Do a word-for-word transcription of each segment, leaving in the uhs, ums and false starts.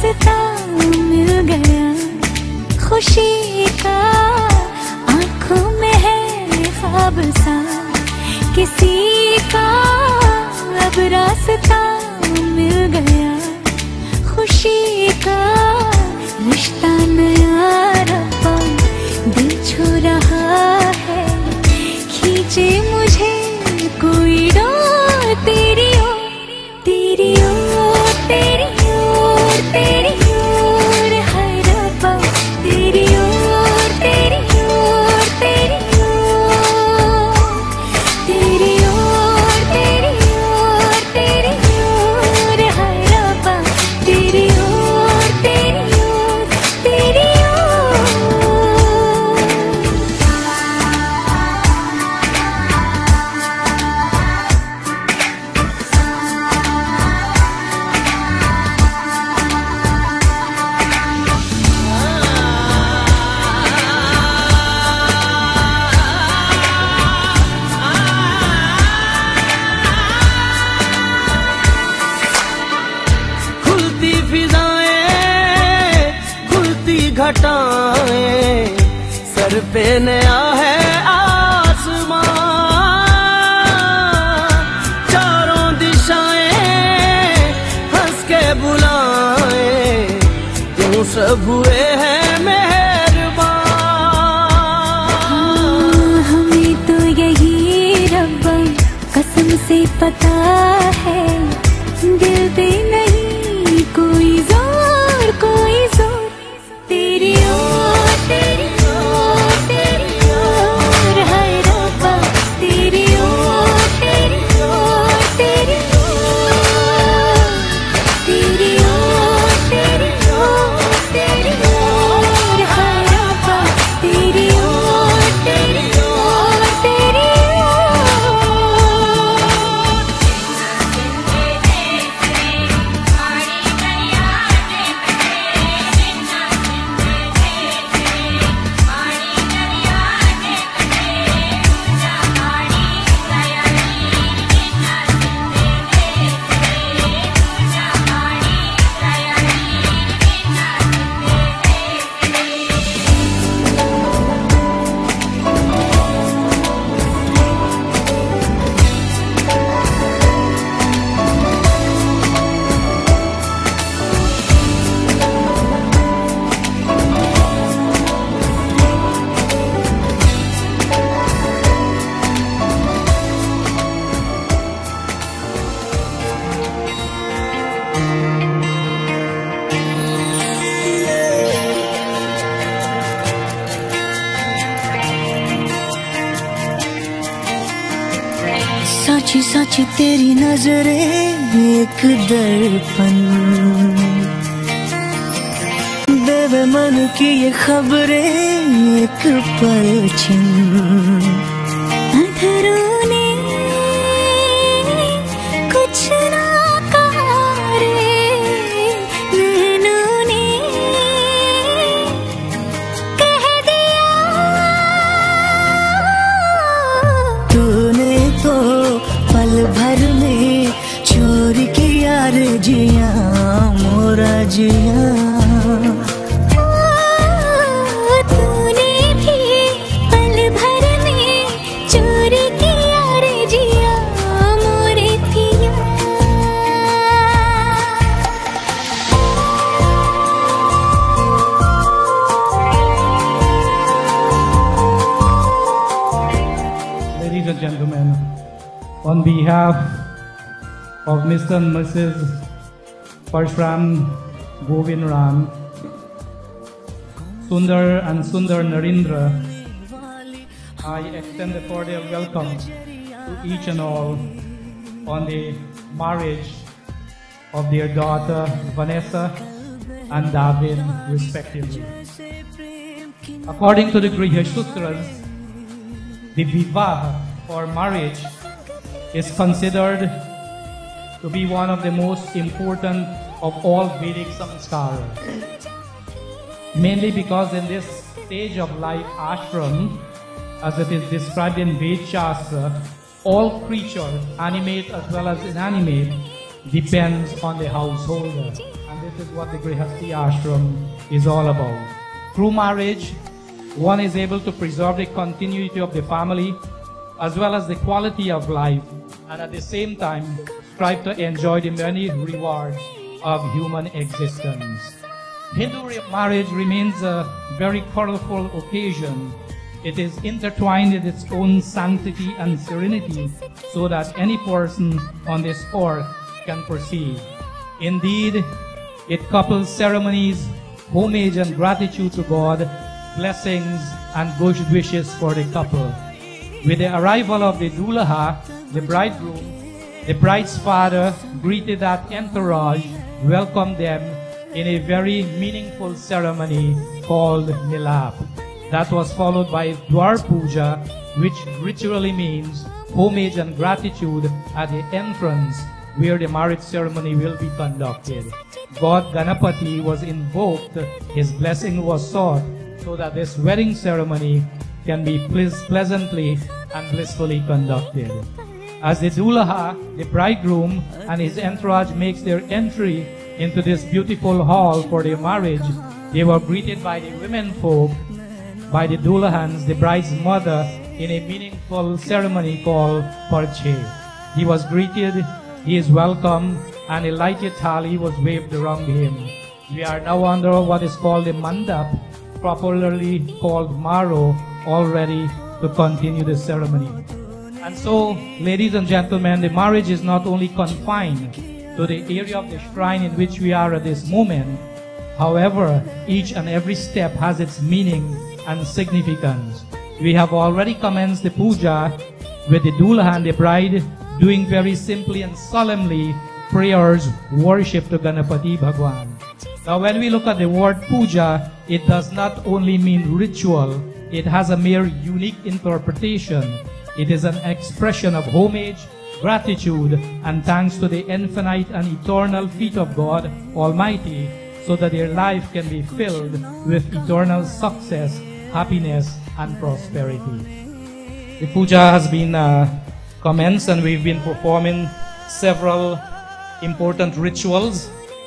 रास्ता मिल गया खुशी का, आंखों में है ख्वाब सा किसी का, अब रास्ता मिल गया खुशी का। रिश्ता नया रब्बा दिल छू रहा है, खींचे मुझे कोई डोर तेरी ओर, तेरी ओर, तेरी ओर, तेरी ओर, हाय रब्बा तेरी ओर, तेरी ओर, तेरी ओर, तेरी ओर, तेरी ओर, तेरी ओर, हाय रब्बा तेरी ओर, तेरी ओर, तेरी ओर। खुलती फिजाएं, खुलती घटाएं, सर पे नया है आसमां, चारों दिशाएं हंस के बुलाएं, यूं सब हुए हैं मेहरबान। हमें तो यही रब्बा कसम से पता है, दिल पे नहीं कोई जोर, कोई जोर, तेरी ओर, तेरी ओर, तेरी ओर, हाय रब्बा तेरी ओर, तेरी ओर, तेरी ओर, तेरी ओर, तेरी ओर, तेरी ओर, हाय रब्बा तेरी ओर, तेरी ओर, तेरी ओर। साची साची तेरी नजरें एक दर्पण, देवे मन की ये खबरें एक परछन, अधरों ने कुछ ना कहा रे, नैनों ने कह दिया, तूने तो पल भर में चोरी किया रे जिया मोरा जिया। तूने भी पल भर में चोरी किया रे जिया मोरे पिया। Ladies and gentlemen, on behalf of Mister and Missus Parshram Govind Ram, Sundar and Sundar Narendra, I extend a cordial welcome to each and all on the marriage of their daughter Vanessa and David respectively. According to the Griha Sutras, the Vivah or marriage is considered to be one of the most important of all Vedic samskaras. Mainly because in this stage of life, ashram, as it is described in Ved Shastra, all creatures, animate as well as inanimate, depends on the householder. And this is what the Grihastha Ashram is all about. Through marriage, one is able to preserve the continuity of the family as well as the quality of life, and at the same time strive to enjoy the many rewards of human existence. Hindu marriage remains a very colorful occasion. It is intertwined with its own sanctity and serenity so that any person on this earth can perceive. Indeed, it couples ceremonies, homage and gratitude to God, blessings and good wishes for the couple. With the arrival of the Dulaha, the bridegroom, the bride's father greeted that entourage, welcomed them in a very meaningful ceremony called Milap. That was followed by Dwar Puja, which ritually means homage and gratitude at the entrance where the marriage ceremony will be conducted. God Ganapati was invoked, his blessing was sought, so that this wedding ceremony can be pleasantly and blissfully conducted. As the Dulaha, the bridegroom, and his entourage makes their entry into this beautiful hall for their marriage, they were greeted by the women folk, by the Dulahans, the bride's mother, in a meaningful ceremony called Parche. He was greeted, he is welcomed, and a lighted thali was waved around him. We are now under what is called the Mandap, popularly called Maro, all ready to continue the ceremony. And so, ladies and gentlemen, the marriage is not only confined to the area of the shrine in which we are at this moment. However, each and every step has its meaning and significance. We have already commenced the puja with the Dulaha and the bride doing very simply and solemnly prayers, worship to Ganapati Bhagwan. Now when we look at the word puja, it does not only mean ritual, it has a mere unique interpretation. It is an expression of homage, gratitude, and thanks to the infinite and eternal feet of God Almighty, so that their life can be filled with eternal success, happiness, and prosperity. The puja has been uh, commenced, and we've been performing several important rituals,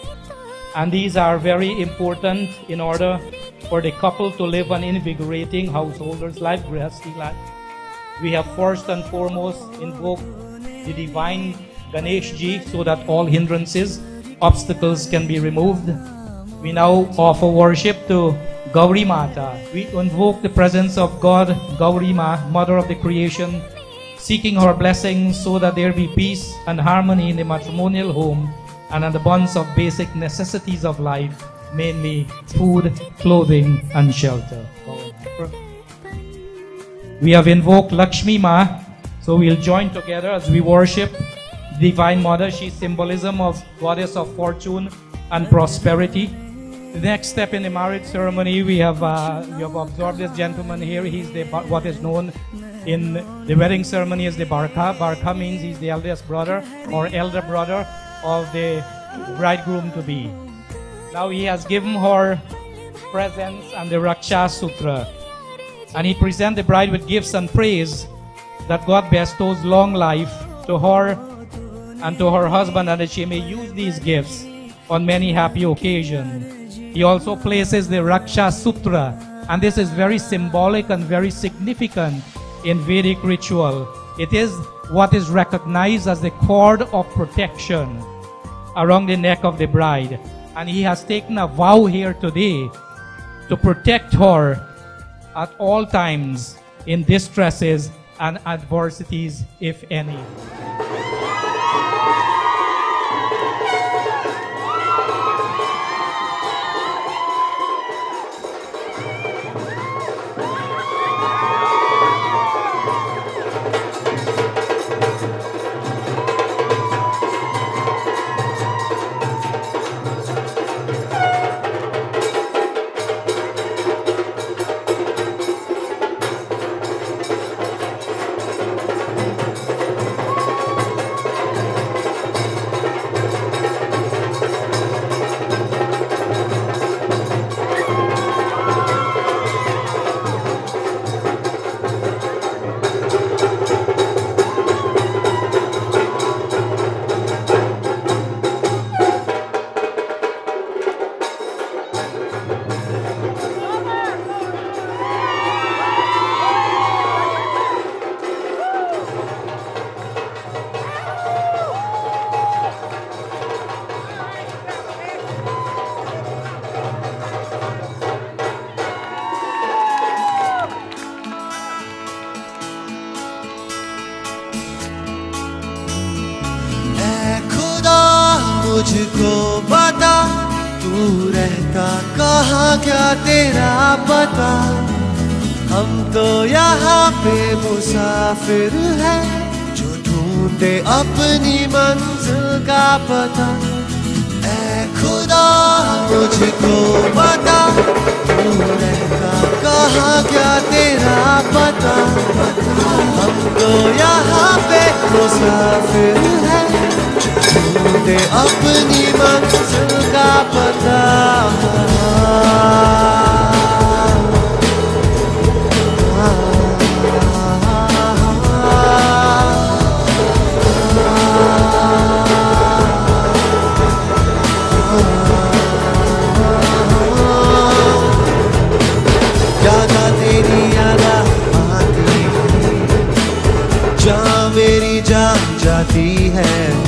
and these are very important in order for the couple to live an invigorating householder's life, grihastha life. We have first and foremost invoked the divine Ganeshji so that all hindrances, obstacles can be removed. We now offer worship to Gauri Mata. We invoke the presence of God, Gauri Ma, Mother of the creation, seeking her blessings so that there be peace and harmony in the matrimonial home and an abundance of basic necessities of life, mainly food, clothing, and shelter. We have invoked Lakshmi Ma, so we'll join together as we worship Divine Mother. She's symbolism of goddess of fortune and prosperity. The next step in the marriage ceremony, we have uh, we have observed this gentleman here. He's the what is known in the wedding ceremony as the Barka. Barka means he's the eldest brother or elder brother of the bridegroom to be. Now he has given her presents and the Raksha Sutra, and he presents the bride with gifts and praise that God bestows long life to her and to her husband, and that she may use these gifts on many happy occasions. He also places the Raksha Sutra, and this is very symbolic and very significant in Vedic ritual. It is what is recognized as the cord of protection around the neck of the bride. And he has taken a vow here today to protect her at all times in distresses and adversities, if any. रहता कहाँ क्या तेरा पता, हम तो यहाँ पे मुसाफिर हैं जो ढूंढे अपनी मंजिल का पता। ऐ खुदा मुझको बता, तू रहता कहाँ क्या तेरा पता, हम तो यहाँ पे मुसाफिर हैं जो ढूंढे अपनी मंजिल का पता। यादा तेरी यादा आती है, जहाँ मेरी जान जाती है,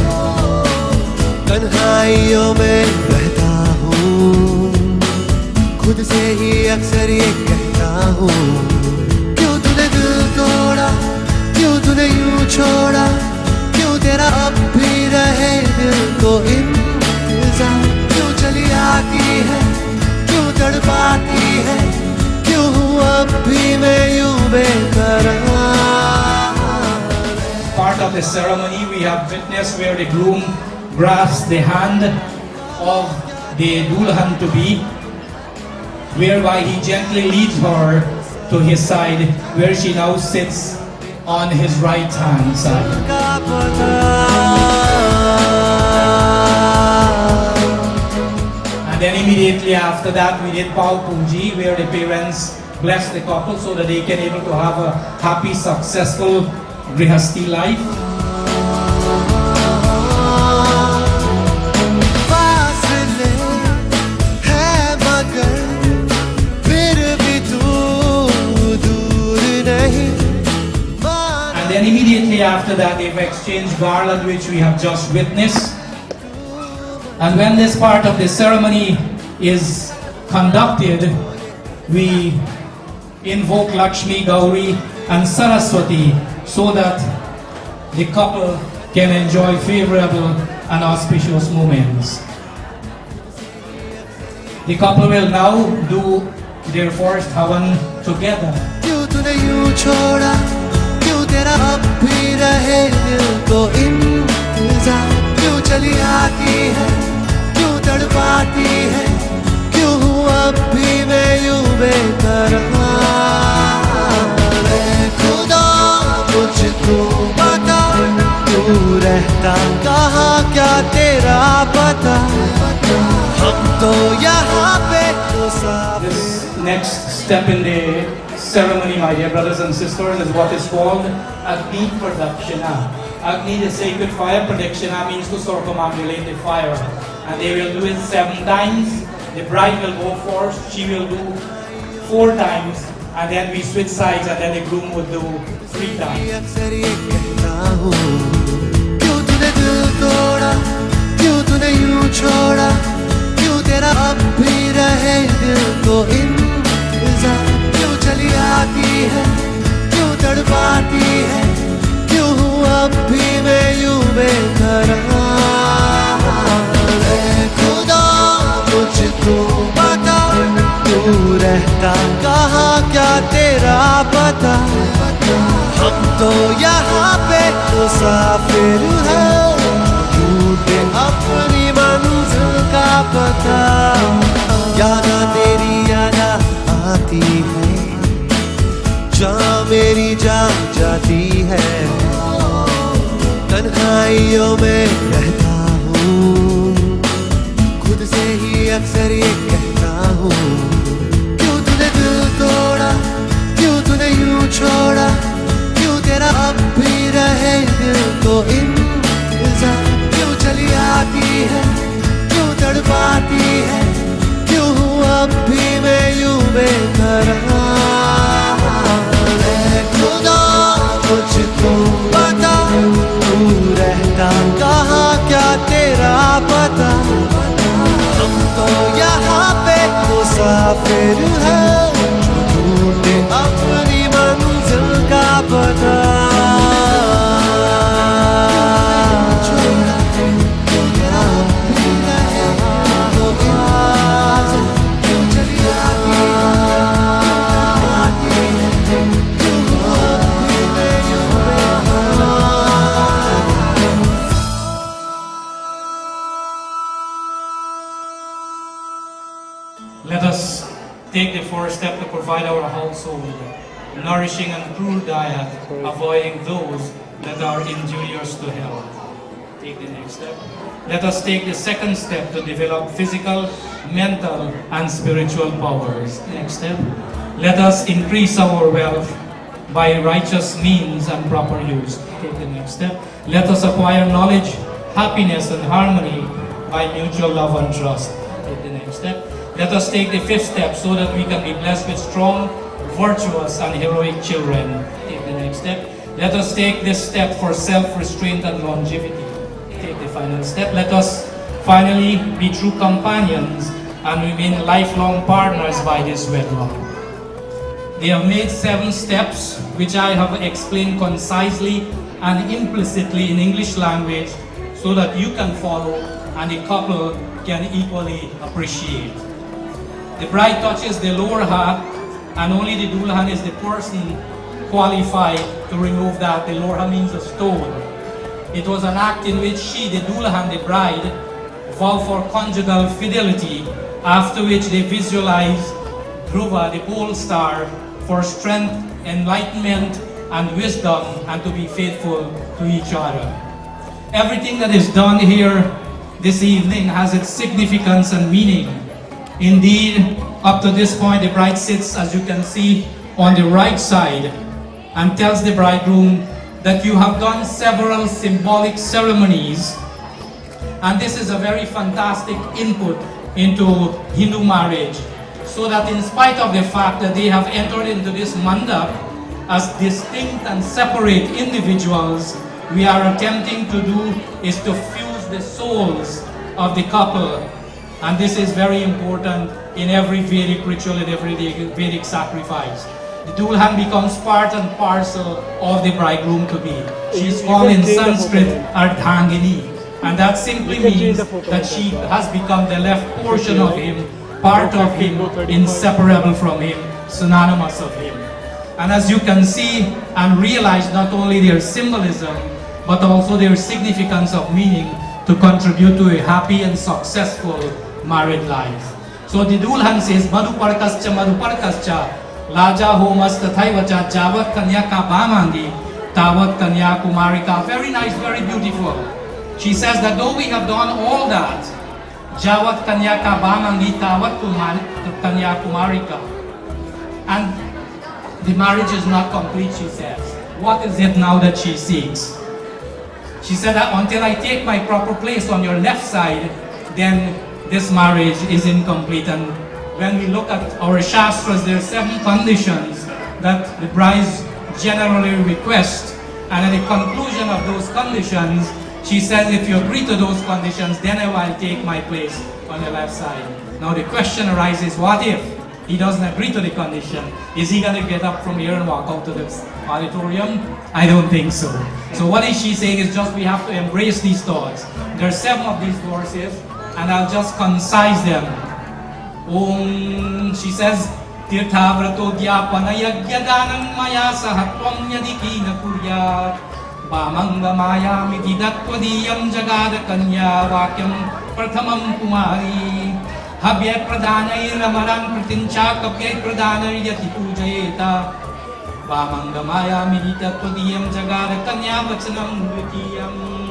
तन्हाइयों में रहता हूँ, खुद से ही अक्सर ये कहता हूँ, क्यों तूने दिल तोड़ा, क्यों तूने यूं छोड़ा, क्यों तेरा अब भी रहे दिल को इंतजार, क्यों चली आती है, क्यों तड़पाती है, क्यों हूँ अब भी मैं यूं बेकरार। Part of the ceremony we have witnessed where the groom grasps the hand of the dulhan to be, whereby he gently leads her to his side, where she now sits on his right hand side. And then immediately after that we did Pau Punji, where the parents bless the couple so that they can able to have a happy, successful grihasti life. And then immediately after that they've exchanged garland, which we have just witnessed. And when this part of the ceremony is conducted, we invoke Lakshmi, Gauri and Saraswati so that the couple can enjoy favorable and auspicious moments. The couple will now do their first havan together. क्यों तूने यूं छोड़ा, क्यों तेरा अब भी रहे दिल को इंतजार, क्यों चली आती है, क्यों तड़पाती है, क्यों हूँ अब भी मैं यूं बेकरार। ऐ खुदा मुझको बता, तू रहता कहाँ क्या तेरा पता, हम तो यहाँ पे मुसाफिर। This next step in the ceremony, my dear brothers and sisters, is what is called Agni Pradakshina. Agni, the sacred fire. Pradakshina means to circumambulate the fire. And they will do it seven times. The bride will go first, she will do four times, and then we switch sides, and then the groom would do three times. अक्सर ये कहता हूँ, क्यों तूने दिल तोड़ा, क्यों तूने यूं छोड़ा, क्यों तेरा अब भी रहे दिल को इंतजार, क्यों चली आती है, क्यों तड़पाती है, क्यों हूँ अब भी मैं यूं बेकरार। ऐ खुदा मुझको बता, तू रहता कहाँ क्या तेरा पता, हम तो यहाँ पे मुसाफिर हैं ढूंढे अपनी मंजिल का पता। यादा तेरी यादा आती है, जहाँ मेरी जान जाती है, तन्हाइयों में रहता हूँ, खुद से ही अक्सर ये कहता हूँ, क्यों तूने दिल तोड़ा, क्यों तूने यूं छोड़ा, क्यों तेरा अब भी रहे दिल को इंतजार, क्यों चली आती है, क्यों तड़पाती है, क्यों हूँ अब भी मैं यूं बेकरार। ऐ खुदा मुझको बता, तू रहता कहाँ क्या तेरा पता, हम तो यहाँ पे मुसाफिर हैं ढूंढे अपनी मंजिल का पता। let us take the first step to provide our household nourishing and pure diet, avoiding those that are injurious to health. Take the next step. Let us take the second step to develop physical, mental, and spiritual powers. Next step. Let us increase our wealth by righteous means and proper use. Take the next step. Let us acquire knowledge, happiness, and harmony by mutual love and trust. Take the next step. Let us take the fifth step so that we can be blessed with strong, virtuous, and heroic children. Take the next step. Let us take this step for self-restraint and longevity. Take the final step. Let us finally be true companions and remain lifelong partners by this wedlock. They have made seven steps, which I have explained concisely and implicitly in English language so that you can follow and the couple can equally appreciate. The bride touches the lower half, and only the dulhan is the person qualified to remove that. The lower half means a stone. It was an act in which she, the dulhan, the bride, vow for conjugal fidelity, after which they visualize Dhruva, the pole star, for strength, enlightenment, and wisdom, and to be faithful to each other. Everything that is done here this evening has its significance and meaning. Indeed, up to this point, the bride sits, as you can see, on the right side and tells the bridegroom that you have done several symbolic ceremonies, and this is a very fantastic input into Hindu marriage, so that in spite of the fact that they have entered into this mandap as distinct and separate individuals, we are attempting to do is to fuse the souls of the couple. And this is very important in every Vedic ritual and every Vedic sacrifice. The dulhan becomes part and parcel of the bridegroom to be. She is called in Sanskrit Ardhangini, and that simply means that she has become the left portion of him, part of him, inseparable from him, synonymous of him. And as you can see and realize, not only their symbolism, but also their significance of meaning to contribute to a happy and successful married life. So the dulhan says, Madhuparkascha Madhuparkascha Laja Homas Tathaivacha Javat Kanya Ka Bamangi Tavat Kanya Kumarika. Very nice, very beautiful. She says that though we have done all that, Javat Kanya Ka Bamangi Tavat Kanya Kumarika, and the marriage is not complete, she says. What is it now that she seeks? She said that until I take my proper place on your left side, then this marriage is incomplete. And when we look at our Shastras, there are seven conditions that the brides generally request. And at the conclusion of those conditions, she says, if you agree to those conditions, then I will take my place on the left side. Now the question arises, what if he doesn't agree to the condition? Is he going to get up from here and walk out to the auditorium? I don't think so. So what is she saying is just we have to embrace these thoughts. There are seven of these verses, and I'll just concise them. Om, she says, Tirthavrato Dyapanayagyadanam maya sahatvam yadikina kuryat Bamanga maya mididatwadiyam jagada kanya vakyam prathamam kumari Habya pradhanai ramaram pratincha kapya pradhanai yati pujayeta Bamanga maya mididatwadiyam jagada kanya vachanam dvitiyam.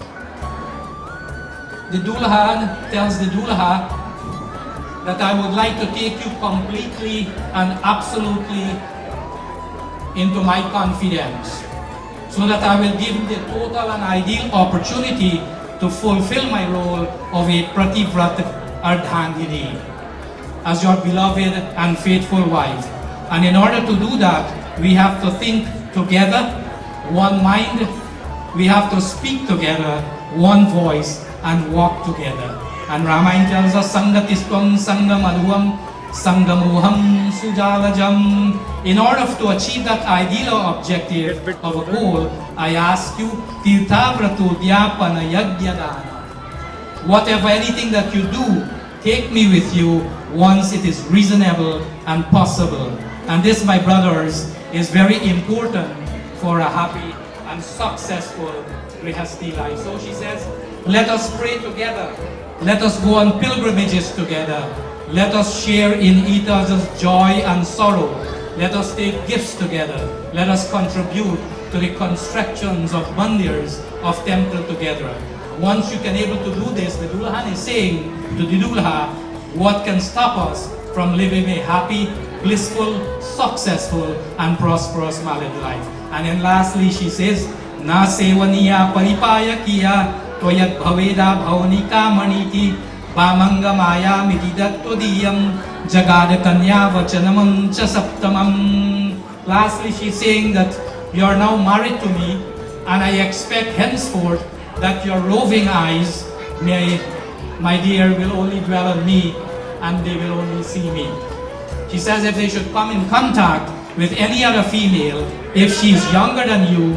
The dulhan tells the dulha that I would like to take you completely and absolutely into my confidence, so that I will give you the total and ideal opportunity to fulfill my role of a Prativrat Ardhangini as your beloved and faithful wife. And in order to do that, we have to think together, one mind, we have to speak together, one voice, and walk together. And Ramayana tells us, Sangatistvam Sangamadhuam Sangamuham Sujalajam. In order to achieve that ideal objective of a goal, I ask you, Tirthavratu Dhyapana Yagyadana. Whatever, anything that you do, take me with you once it is reasonable and possible. And this, my brothers, is very important for a happy and successful Grihasti life. So she says, let us pray together. Let us go on pilgrimages together. Let us share in each other's joy and sorrow. Let us take gifts together. Let us contribute to the constructions of mandirs, of temple together. Once you can able to do this, the Dulhan is saying to the Dulha, what can stop us from living a happy, blissful, successful, and prosperous married life? And then lastly, she says, Na sevaniya paripaya kiya toyat bhaveda bhavanika maniti Bamanga maya mididattodiyam jagada kanya vachanamam cha saptamam. Lastly, she's saying that you are now married to me, and I expect henceforth that your roving eyes, may, my dear, will only dwell on me, and they will only see me. She says if they should come in contact with any other female, if she's younger than you,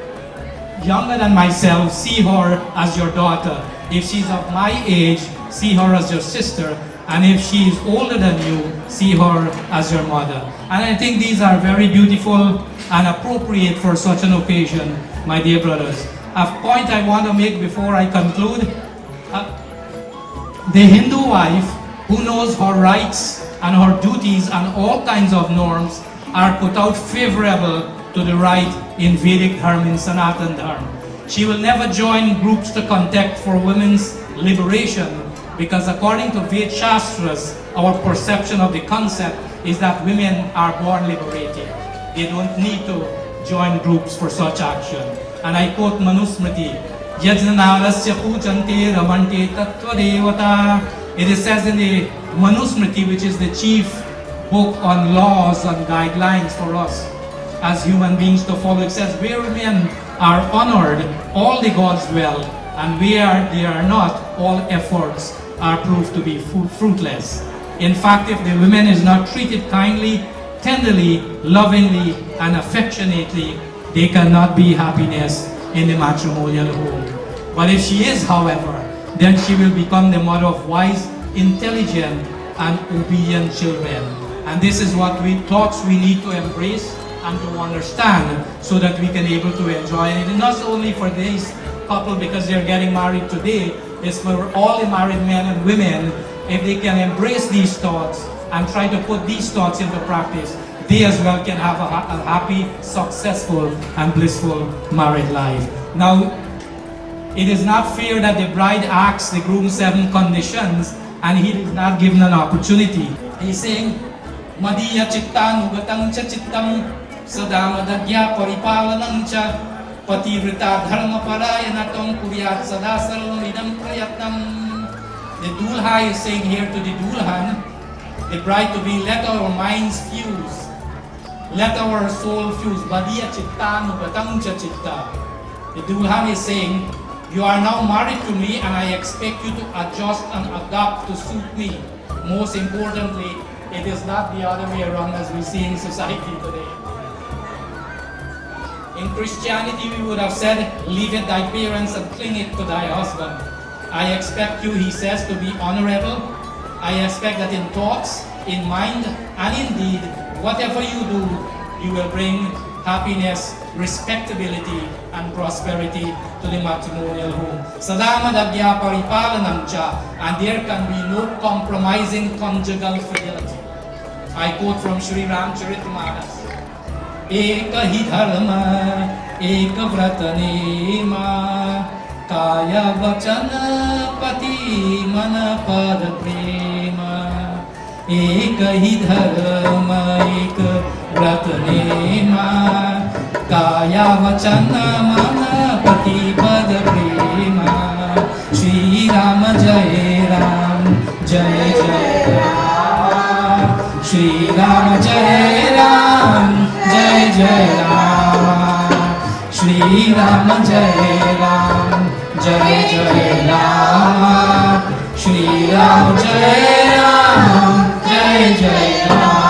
younger than myself, see her as your daughter. If she's of my age, see her as your sister, and if she is older than you, see her as your mother. And I think these are very beautiful and appropriate for such an occasion, my dear brothers. A point I want to make before I conclude, uh, the Hindu wife who knows her rights and her duties and all kinds of norms are put out favorable to the right in Vedic Dharma, in Sanatan Dharma. She will never join groups to contest for women's liberation, because according to Ved Shastras, our perception of the concept is that women are born liberated. They don't need to join groups for such action. And I quote Manusmriti, Yajnanarasya pujante ramante tattva devata. It is says in the Manusmriti, which is the chief book on laws and guidelines for us as human beings to follow, it says, where men are honored, all the gods dwell, and where they are not, all efforts are proved to be fruitless. In fact, if the woman is not treated kindly, tenderly, lovingly, and affectionately, they cannot be happiness in the matrimonial home. But if she is, however, then she will become the mother of wise, intelligent, and obedient children. And this is what we thoughts we need to embrace and to understand, so that we can able to enjoy it. And not only for this couple because they're getting married today, it's for all the married men and women. If they can embrace these thoughts and try to put these thoughts into practice, they as well can have a, a happy, successful, and blissful married life. Now, it is not fair that the bride asks the groom seven conditions and he is not given an opportunity. He's saying, Madiya chittan ugatang cha chittam sadamadagya paripalanang cha pativrita dharma parayanatam kuryat sada sarvamidam prayatnam. The Dulha is saying here to the Dulhan, the bride to be, let our minds fuse, let our soul fuse. Madiya chittan ugatang cha chitta. The Dulhan is saying, you are now married to me and I expect you to adjust and adapt to suit me. Most importantly, it is not the other way around as we see in society today. In Christianity, we would have said, leave it thy parents and cling it to thy husband. I expect you, he says, to be honorable. I expect that in thoughts, in mind, and in deed, whatever you do, you will bring happiness, respectability, and prosperity to the matrimonial home. Sadamadagya paripalanam cha, and there can be no compromising conjugal fidelity. I quote from Sri Ramcharitmanas. Eka hi dharma, eka vrata nema, kaya vachana pati mana pada prema. Eka hi dharma, eka vrata nema, kaya vachana mana pati pada prema. Shri Ram Jai Ram, Jai Jai Ram. Shri Ram Jai Ram, Jai Jai Ram. Shri Ram Jai Ram, Jai Jai Ram. Shri Ram Jai Ram, Jai Jai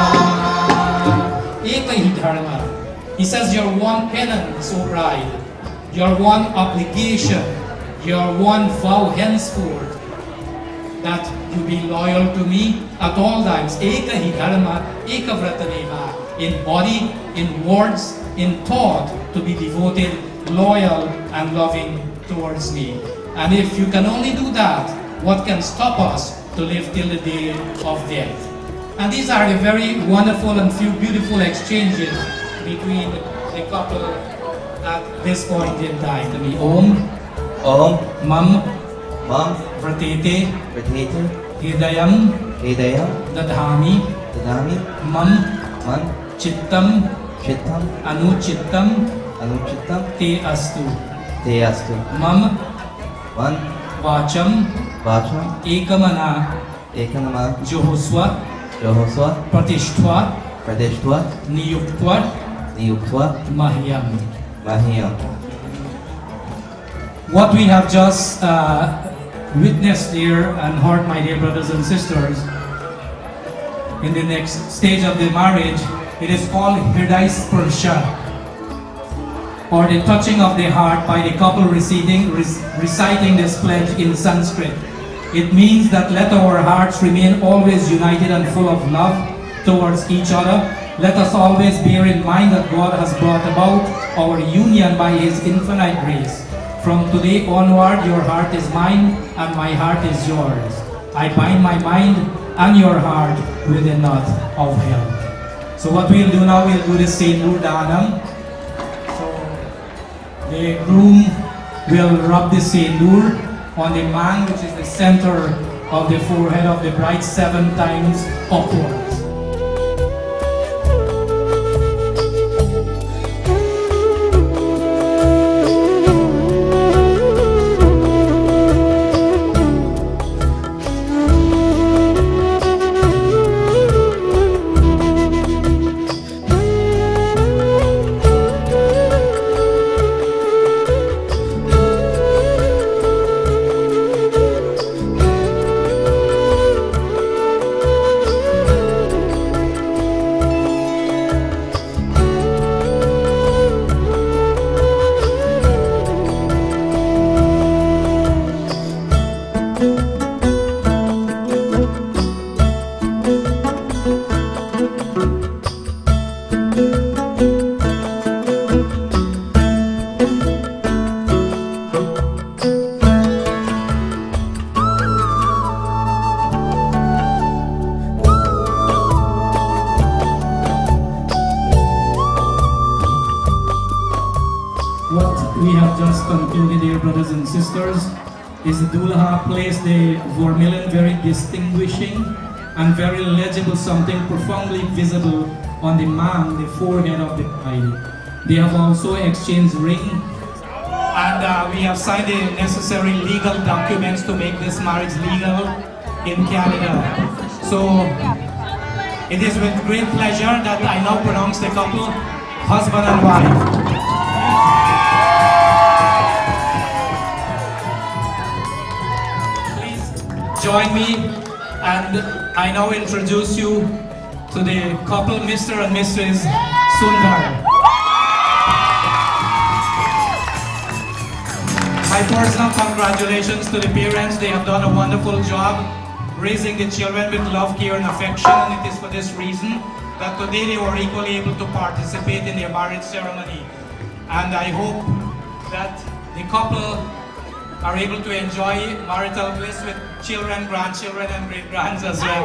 Ram. Eka hi dharma. He says your one penance, O bride, your one obligation, your one vow henceforth, that you be loyal to me at all times. Eka hi dharma, eka vrataneva. In body, in words, in thought, to be devoted, loyal, and loving towards me. And if you can only do that, what can stop us to live till the day of death. And these are the very wonderful and few beautiful exchanges between the couple at this point in time. To me, Om, Om, Mam, Mam, Vratete, Pratete, Hidayam, Hidayam, Dadhami, Dadami, Mam, Man, Chittam, Chittam, Anuchittam, Anuchittam, Te Astu. Te Astu, Mam, Man, Vacham, Vacham, Ekamana, Ekanama, Johoswa, Johoswa, Pratishtva, Pradeштva, Niyuktva, Niyuktva, Mahyam. Mahiyam. What we have just uh, witnessed here and heard, my dear brothers and sisters, in the next stage of the marriage, it is called Hriday Sparsha, or the touching of the heart by the couple reciting, reciting this pledge in Sanskrit. It means that let our hearts remain always united and full of love towards each other. Let us always bear in mind that God has brought about our union by His infinite grace. From today onward, your heart is mine and my heart is yours. I bind my mind and your heart with a knot of hell. So what we'll do now, we'll do the Sindoor Danam. So the groom will rub the Sindoor on the man, which is the center of the forehead of the bride, seven times upwards. Is the Dulha plays the vermilion, very distinguishing and very legible, something profoundly visible on the man, the forehead of the bride. They have also exchanged ring, and uh, we have signed the necessary legal documents to make this marriage legal in Canada. So it is with great pleasure that I now pronounce the couple husband and wife. Join me, and I now introduce you to the couple, Mister and Missus Sundar. My personal congratulations to the parents. They have done a wonderful job raising the children with love, care and affection, and it is for this reason that today they were equally able to participate in their marriage ceremony. And I hope that the couple are able to enjoy marital bliss with children, grandchildren, and great-grands as well.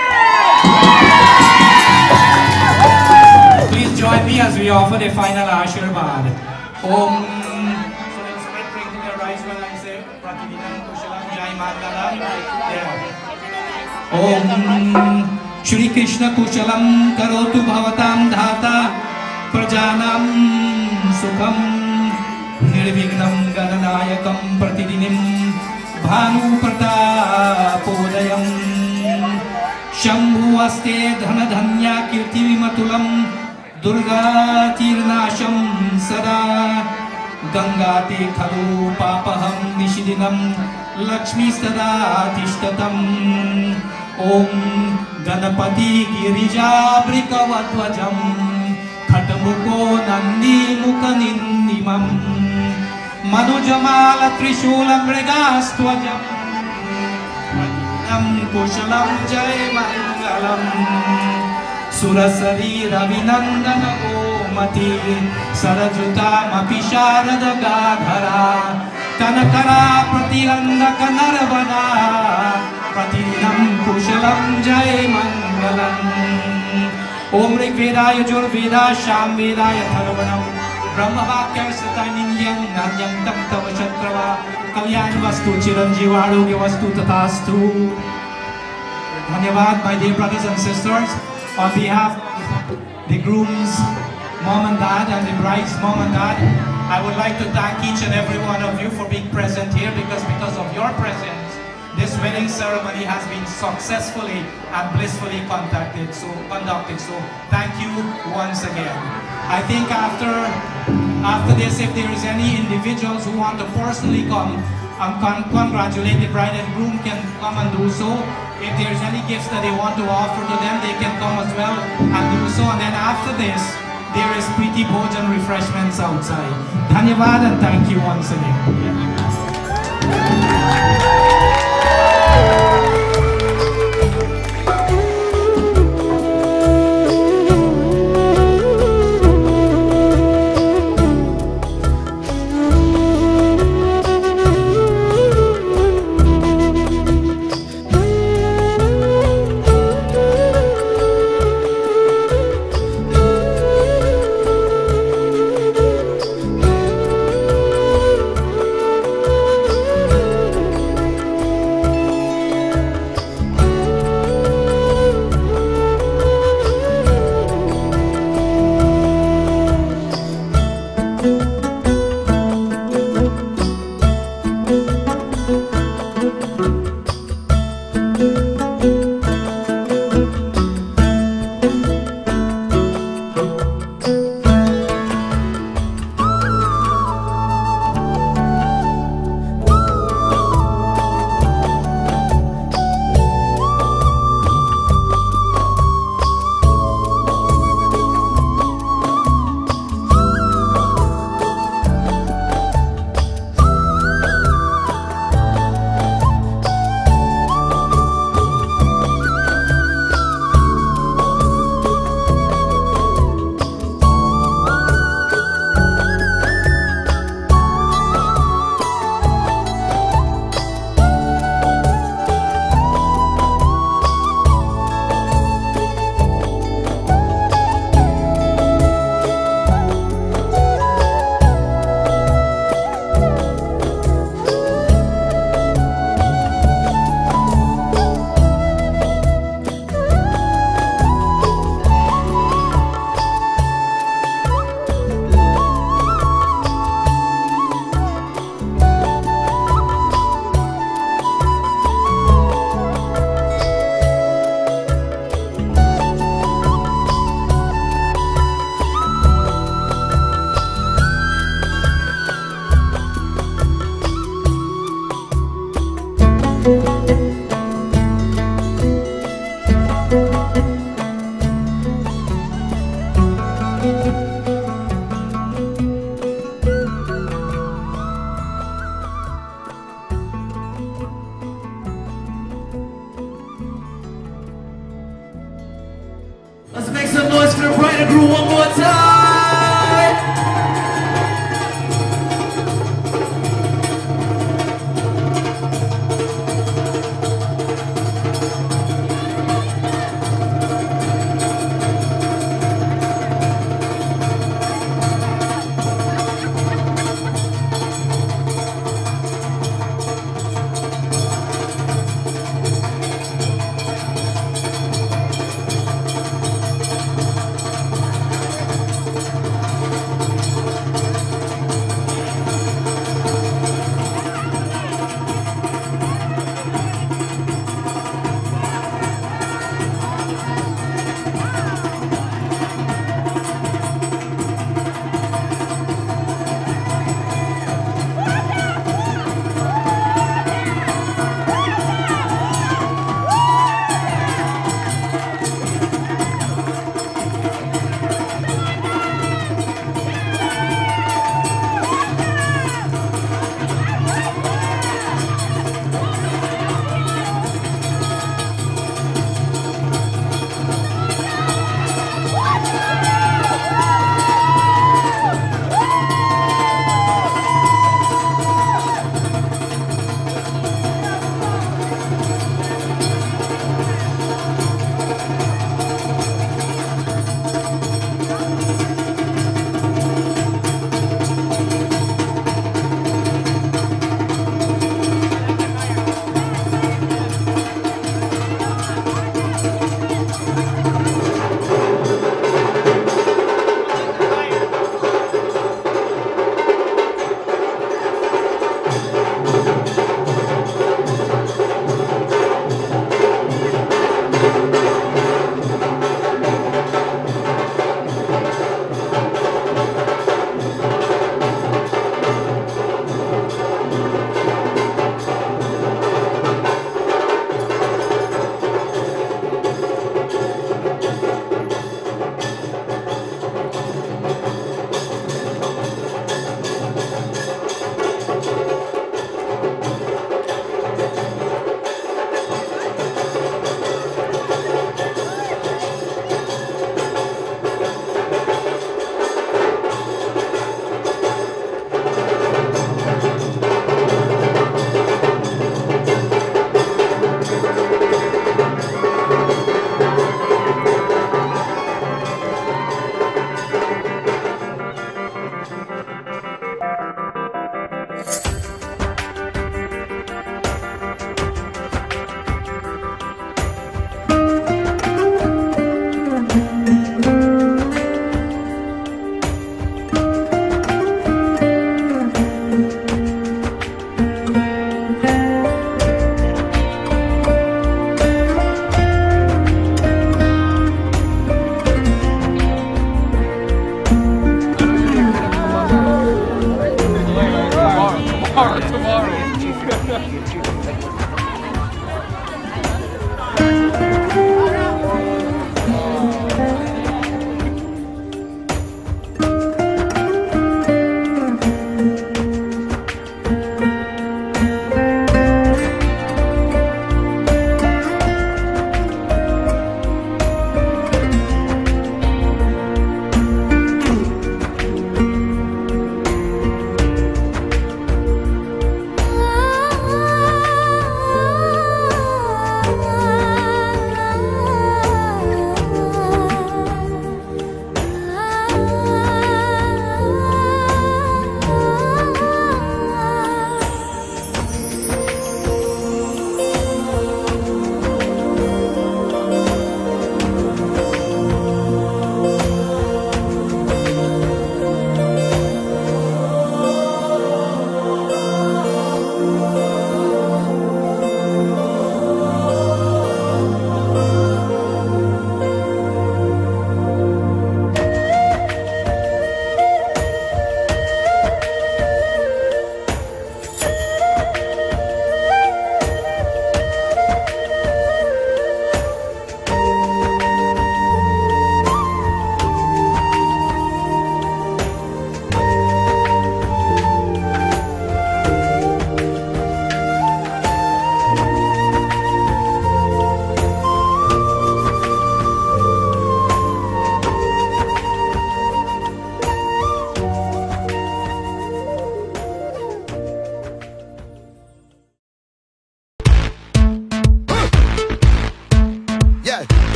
Please join me as we offer the final Ashirvad. Om. So let's spread drinking the rice when I say Prativinam Kushalam Jai Mangalam. Yeah. Om. Shri Krishna Kushalam Karotu Bhavatam Dhata Prajanam Sukham Nirvignam Gananayakam Pratidinim Bhanu Pratapodayam Shambhu Aste Dhanadhanya Kirti Vimatulam Durga Tirnasham Sada Gangate Khalu Papaham Nishidinam Lakshmi Sada Tishtatam Om Ganapati Girija Brikavatwajam Khatamuko Nandi Mukanindimam Manojamala Trishulam Regastvajam Pratinam Kushalam Jai Mangalam Surasari Ravinandana Gomati Sarajuta Mapisharada Gadhara Kanakara Pratihanda Kanaravana Pratinam Kushalam Jai Mangalam. Om Rig Veda Yajur Veda Sham Veda Yatharvanam Brahma Vakya Sataninyam Nanyam Tam Tava Chatrava Kalyan Vastu Chiranjiva Arogya Vastu Tatastu. Dhanyavad, my dear brothers and sisters, on behalf of the groom's mom and dad and the bride's mom and dad, I would like to thank each and every one of you for being present here, because because of your presence, this wedding ceremony has been successfully and blissfully conducted. So, conducted. So, thank you once again. I think after, after this, if there is any individuals who want to personally come and con congratulate the bride and groom, can come and do so. If there is any gifts that they want to offer to them, they can come as well and do so. And then after this, there is Preeti Bhoj and refreshments outside. Dhanyavad and thank you once again. Let's make some noise for the bride and groom one more time.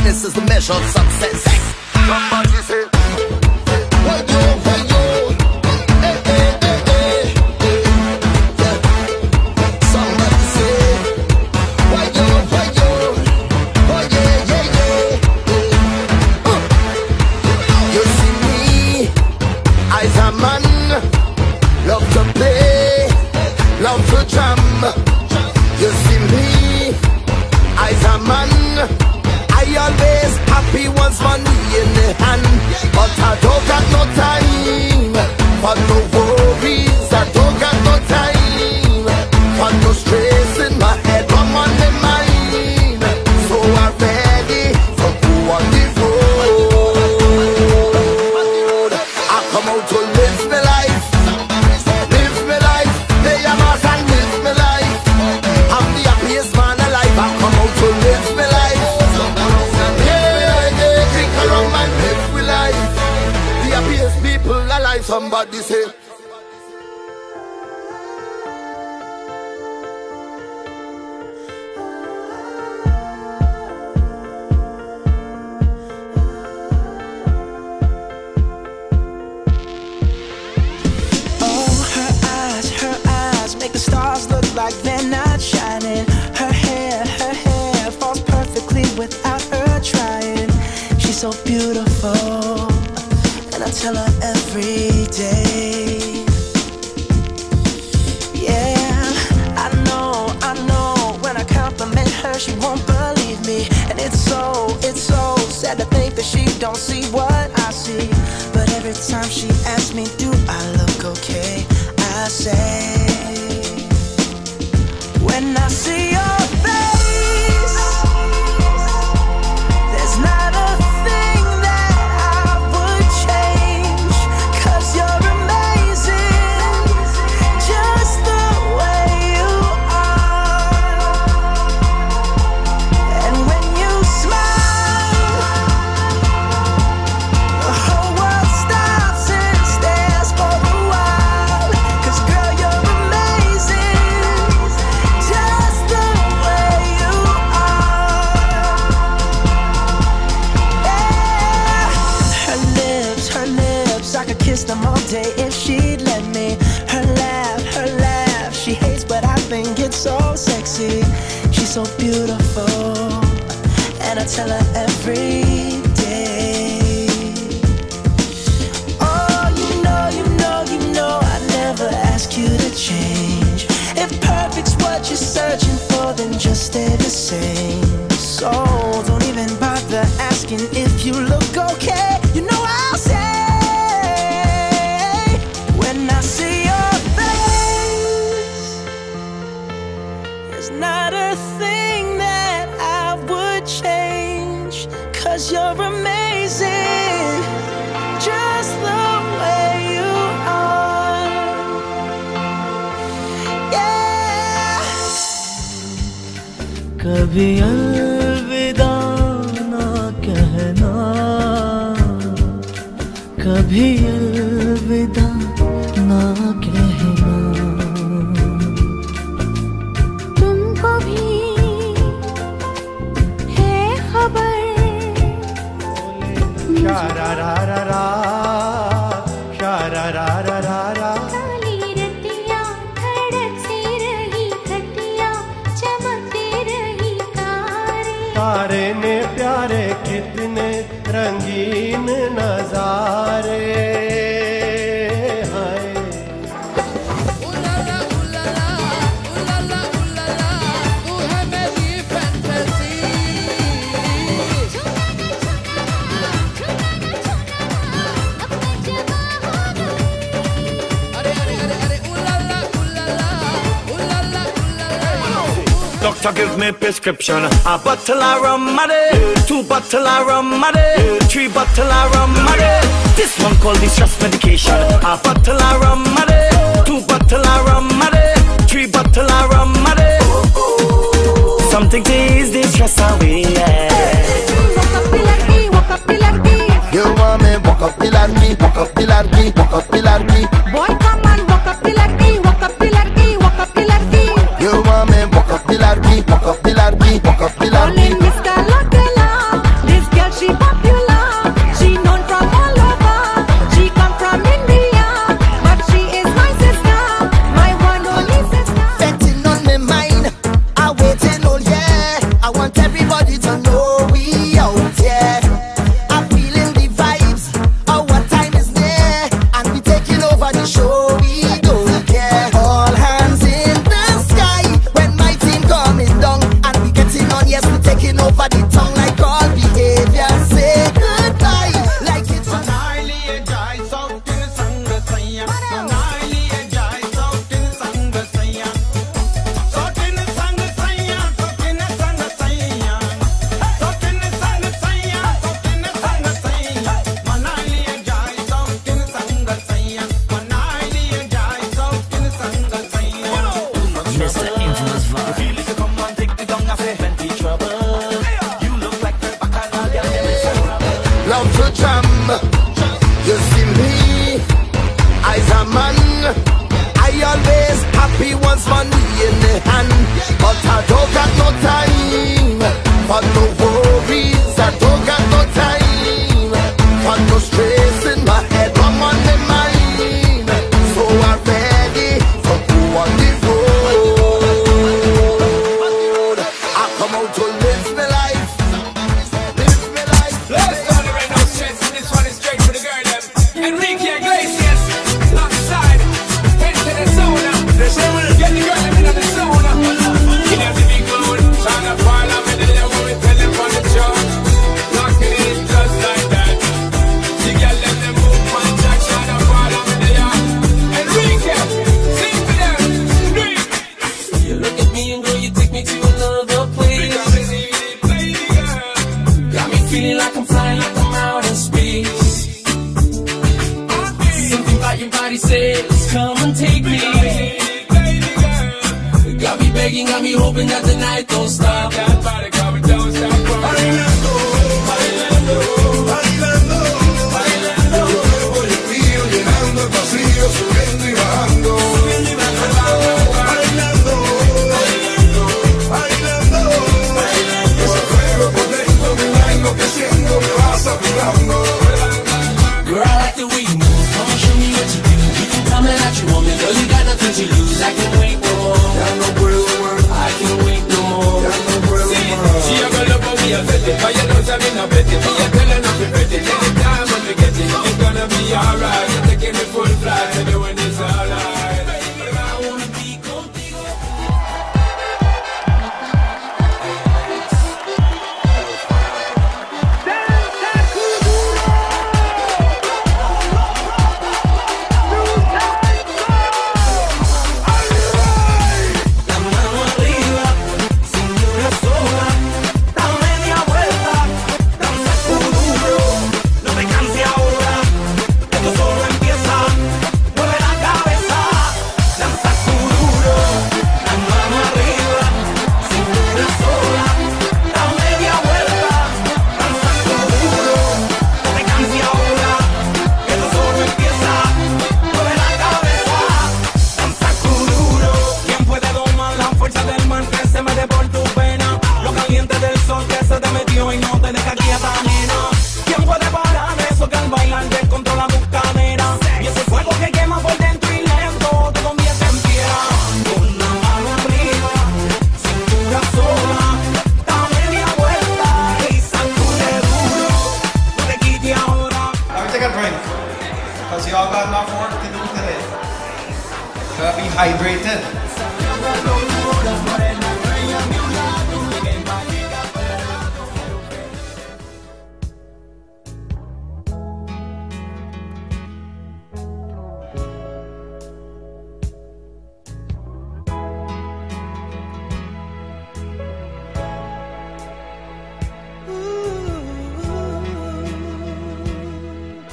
happiness is the measure of success. Somebody say, why yo, why yo, hey, hey, hey, hey, yeah. Somebody say, why yo, why yo, oh yeah, yeah, yeah. Uh. You see me, I's a man, love to play, love to jam. You see me, I's a man, I always happy once money in the hand. But I don't got no time for no worries. I don't got no time for no stress in my head, I'm on the mind. So I'm ready to go on the road. I come out to live my life, live my life, lay a mass and live my life. I'm the happiest man alive. I come out to live my life. People alive, somebody say. Oh, her eyes, her eyes make the stars look like they're not shining. Her hair, her hair falls perfectly without her trying. She's so beautiful, and I tell her every day. Yeah, I know, I know, when I compliment her she won't believe me. And it's so, it's so sad to think that she don't see what I see. But every time she asks me, do I look okay, I say, when I see your face, there's not a thing that I would change. 'Cause you're amazing, just the way you are. And when you smile, the whole world stops and stares for a while. 'Cause girl, you're amazing, just the way you are. Yeah. Her lips, her lips, I could kiss them all day if she'd let me. Her laugh, her laugh, she hates but I think it's so sexy. She's so beautiful, and I tell her every day. Oh, you know, you know, you know I never ask you to change. If perfect's what you're searching for, then just stay the same. So don't even bother asking if you look okay. You know I'll say, when I see your face, there's not a thing that I would change. 'Cause you're amazing, just the way you are. Yeah. कभी अलविदा ना कहना, कभी अलविदा ना कहना। तुमको भी है खबर, Sha-ra-ra-ra-ra, sha-ra-ra-ra-ra-ra. काली रतिया धड़क सी रही खटिया, चमकती रही तारे। तारे ने प्यारे कितने रंगीन नजारे। हाय Doctor give me prescription, a bottle of rum a day, two bottle of rum a day, three bottle of rum a day. This one called the stress medication, a bottle of rum a day, two bottle of rum a day, three bottle of rum a day. Something to ease the stress away, yeah. You want me walk up the ladder, walk up the ladder, walk up the ladder. Boy, come on, walk up the ladder, walk up the ladder, walk up the ladder. You want me walk up the ladder, walk up the ladder, walk up the ladder. Calling Mister Lakala, this me hand, but I don't got no time for no worries. I don't got no time for no stress in my head, I'm on my mind. So I'm ready to go on the road. I come out to live my life, live my life. Let's go, there ain't no stress. This one is straight for the girl, them. Enrique Iglesias, alongside Penta the Zona. Get the girl, them in on the Zona. In the big mood, trying to fall up in the level, we tell them on the show. Locking it just like that. The girl, them, them move, man, Jack, trying to fall up in the yard. Enrique, sing for them. Enrique. You look at me and girl, you take me to another place. Got me feeling like I'm flying, like I'm out in space. Something about your body says, come and take me. Got me begging, got me hoping that the night don't stop. That body coming, don't stop. Bailando, bailando, bailando, bailando. Por el río llenando el vacío, subiendo y bajando. Bailando, bailando, bailando, bailando. Ese fuego por dentro me va enloqueciendo, me va saturando. Girl, I like the way you move, come on, show me what you do. You can tell me that you want me, girl, you got nothing to lose. I can't wait no more, Ya no puedo más, I can't wait no more. ya no puedo más. She a girl up and we a set it, but you know say me no bet it. Me a tell her not to bet it. Anytime when we get it, it's gonna be alright. You're taking me full flight, tell you when it's alright. I wanna be contigo. La mano arriba, cintura sola, da media vuelta, danza duro, no te canses ahora, esto solo empieza, mueve la cabeza, danza duro, la mano arriba, cintura sola, da media vuelta, danza duro, no te canses ahora, esto solo empieza, mueve la cabeza, danza duro. ¿Quién puede domar la fuerza del mar que se mete por tu pena? Lo caliente del sol que se te metió y no te deja quieta, nena. ¿Quién puede parar eso que al bailar descontrola tu cadera? Y ese fuego que quema por dentro y lento te convierte en piedra. Con la mano arriba, cintura sola, da media vuelta y sacude duro. No te quites ahora. Let me take a drink, because you all got enough work to do today. You gotta be hydrated.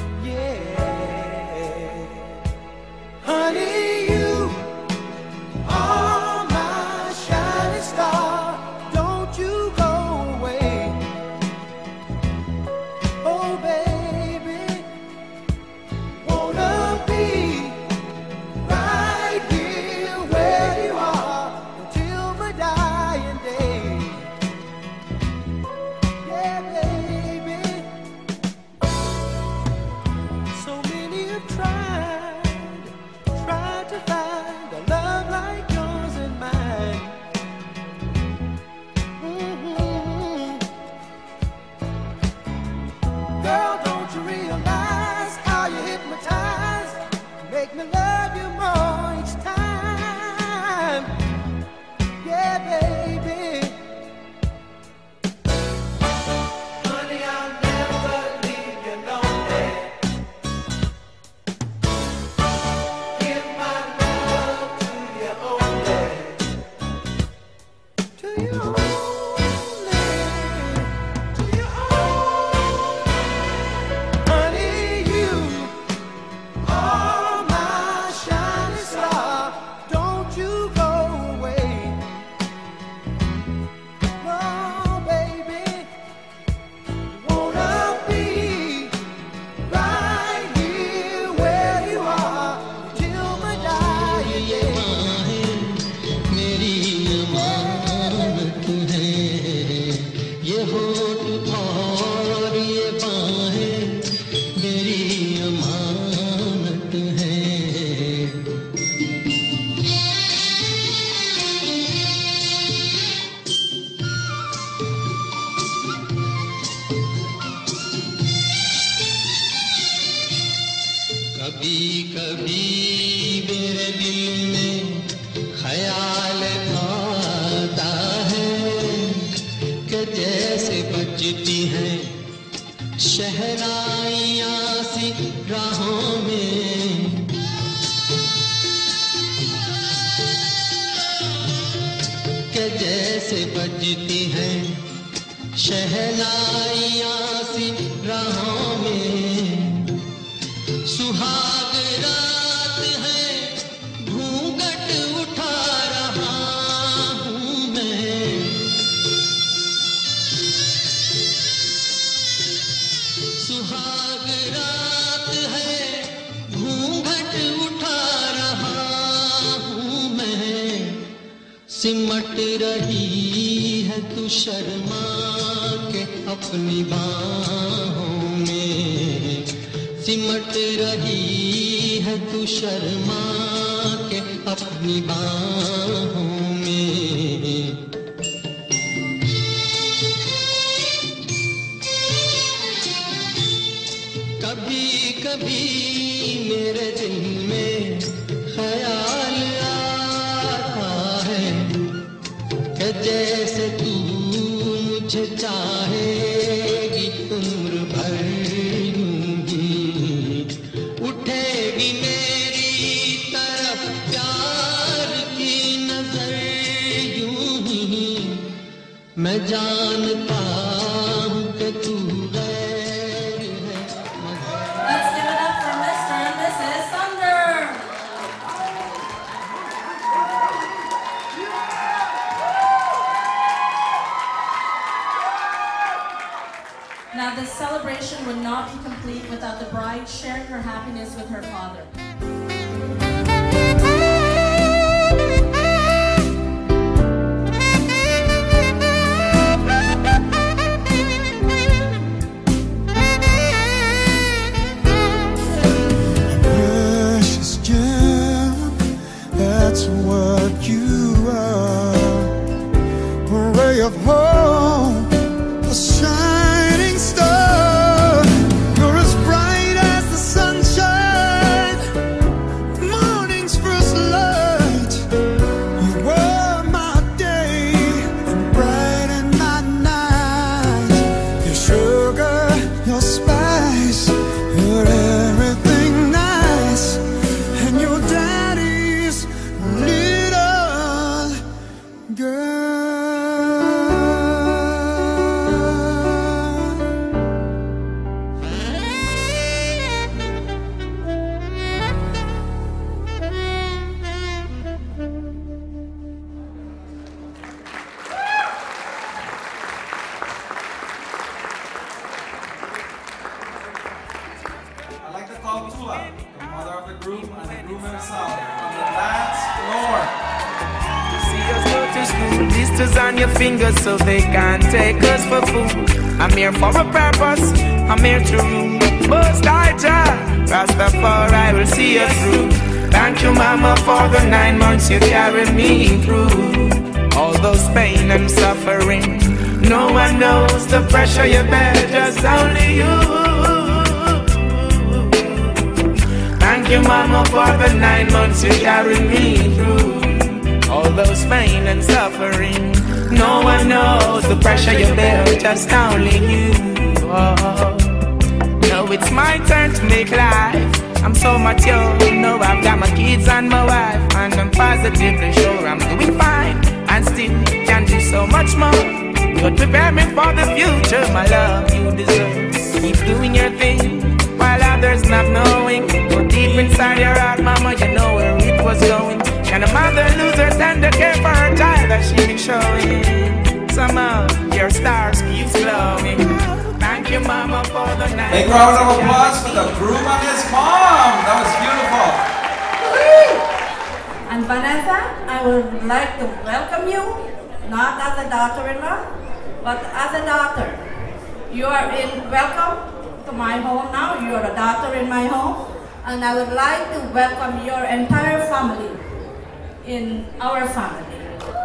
Honey, you और ये बाहें मेरी अमानत है। कभी कभी मेरे दिल में ख्याल आता है कि जैसे बजती हैं शहनाइयाँ सी राहों में, कि जैसे बजती हैं शहनाइयाँ सी राहों में। सुहाग रात है घूंघट उठा रहा हूँ मैं, सुहाग रात है घूंघट उठा रहा हूँ मैं। सिमट रही है तू शर्मा के अपनी बाहों में, सिमट रही है तू शर्मा के अपनी बाहों में। कभी कभी मेरे दिल में ख्याल आता है कि जैसे तू मुझे चाहेगी उम्र भर यूं ही, उठेगी मेरी तरफ प्यार की नजर यूं ही। मैं जानता हूँ कि तू गैर है। Let's give it up for Mister and Missus Thunder. Now this celebration would not be complete without the bride sharing her happiness with her father. Precious gem, that's what you are. A ray of hope, a shining star. You're as bright as the sunshine, morning's first light. You were my day and brighten my night. Your sugar, your spice, your everything nice, and your daddy's little girl. I'd like to call Tua, the mother of the groom and the groom himself, on the dance floor. See us go to school, blisters on your fingers so they can't take us for food. I'm here for a purpose, I'm here to rule. Most I Jah, Rastafari will see us through. Thank you, Mama, for the nine months you carried me through. All those pain and suffering, no one knows the pressure you bear, just only you. Thank you, Mama, for the nine months you carried me through. All those pain and suffering, no one knows the pressure you bear, just only you. Oh. Now it's my turn to make life. I'm so much young, now I've got my kids and my wife, and I'm positively sure I'm doing fine, and still can do so much more. God prepare me for the future, my love, you deserve. Keep doing your thing while others not knowing. Go deep inside your heart, Mama, you know where it was going. Can a mother lose her tender care for her child that she been showing? Somehow your stars keeps glowing. Thank you, Mama, for the night. Big round of applause for the groom and his mom. That was beautiful. And Vanessa, I would like to welcome you, not as a daughter-in-law, but as a daughter. You are in welcome to my home now. You are a daughter in my home. And I would like to welcome your entire family in our family.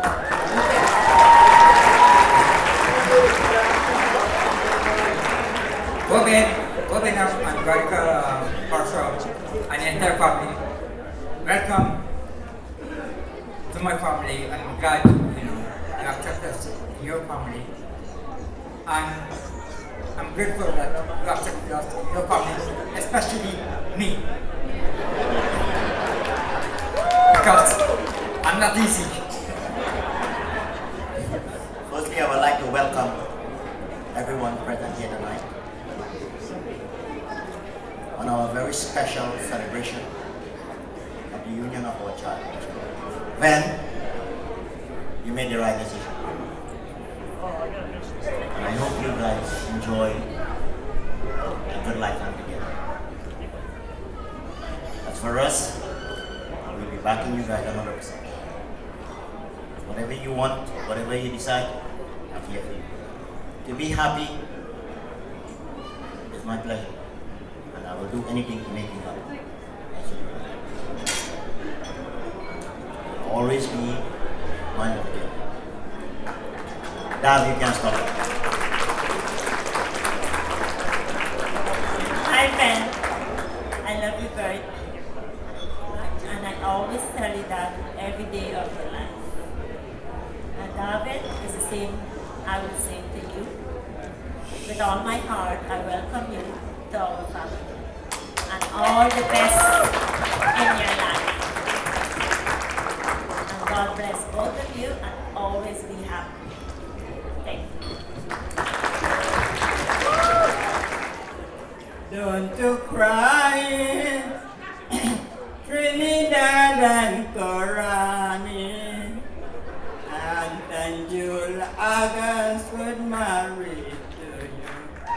Women, women of Angelica Parsha and the entire family, welcome to my family. I'm glad you know you accept us in your family, and I'm grateful that you accept us in your family, especially me, because I'm not easy. Firstly, I would like to welcome everyone present here tonight on our very special celebration of the union of our child. Then, you made the right decision. And I hope you guys enjoy a good lifetime together. As for us, we'll be backing you guys one hundred percent. Whatever you want, whatever you decide, I'm here for you. To be happy is my pleasure. And I will do anything to make you happy. You'll always be my love dear. Dad, you can't stop it. Hi Ben, I love you very much, and I always tell you that every day of your life. And David is the same I would say to you. With all my heart, I welcome you to our family. And all the best in your life. And God bless both of you and always be happy. Thank you. Don't you cry, Trinidad and Corani, and then June August would marry to you.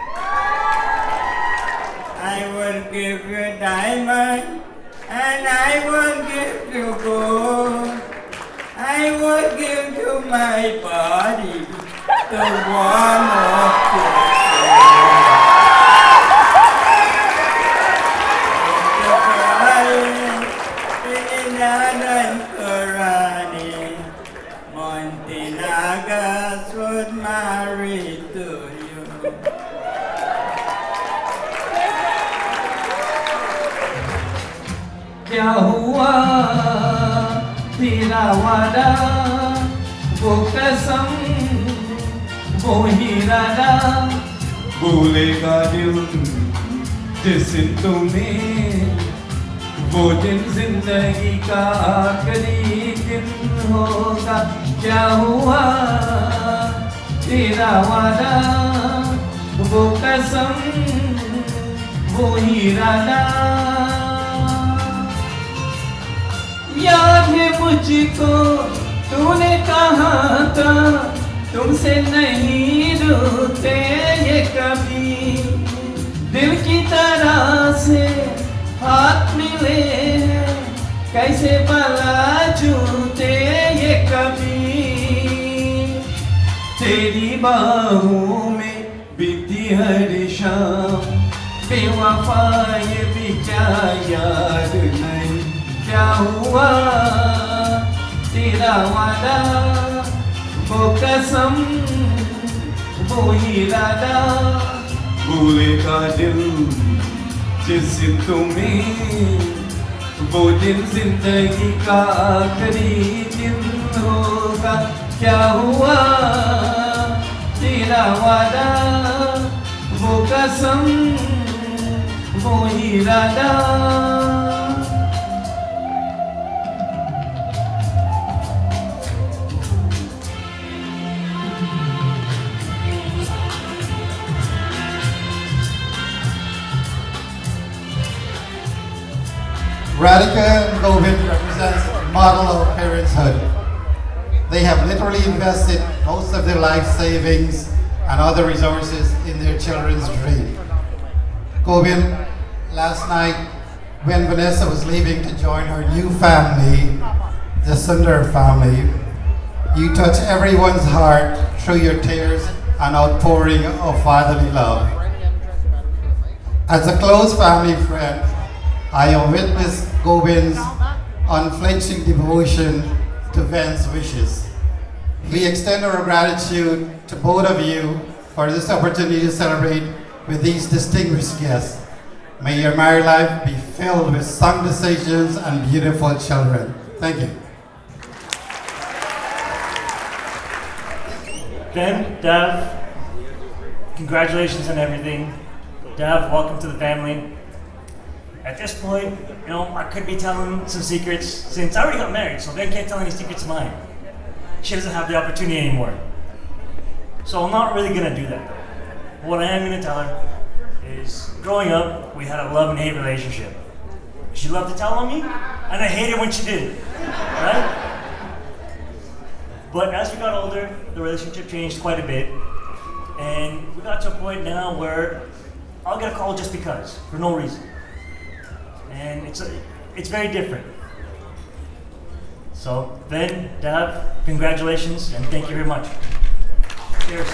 I will give you diamond, and I will give you gold. I will give you my body to warm up your soul. Trinidad and Corani, Montinagas would marry to you. क्या हुआ तेरा वादा वो कसम वो इरादा भूलेगा दिल जिस दिन तुम्हें वो दिन जिंदगी का आखिरी दिन होगा क्या हुआ तेरा वादा वो कसम वो इरादा याद है मुझको तूने कहा था तुमसे नहीं रूठते ये कभी दिल की तरह से हाथ मिले हैं कैसे भला छूटे ये कभी तेरी बाहों में बीती हर शाम बेवफा ये भी क्या याद नहीं क्या हुआ तेरा वादा वो कसम वो इरादा भूलेगा दिल जिस दिन तुम्हें वो दिन जिंदगी का आखिरी दिन होगा क्या हुआ तेरा वादा वो कसम वो इरादा Radhika and Govind represents a model of parenthood. They have literally invested most of their life savings and other resources in their children's dream. Govind, last night when Vanessa was leaving to join her new family, the Sundar family, you touched everyone's heart through your tears an outpouring of fatherly love. As a close family friend, I have witnessed Gobin's unflinching devotion to Ven's wishes. We extend our gratitude to both of you for this opportunity to celebrate with these distinguished guests. May your married life be filled with sound decisions and beautiful children. Thank you. Ben, Dav, congratulations on everything. Dav, welcome to the family. At this point, you know, I could be telling some secrets since I already got married, so Ben can't tell any secrets of mine. She doesn't have the opportunity anymore. So I'm not really gonna do that. What I am gonna tell her is, growing up, we had a love and hate relationship. She loved to tell on me, and I hated when she did, right? But as we got older, the relationship changed quite a bit, and we got to a point now where I'll get a call just because, for no reason. And it's, a, it's very different. So, Ben, Dav, congratulations, and thank you very much. Cheers.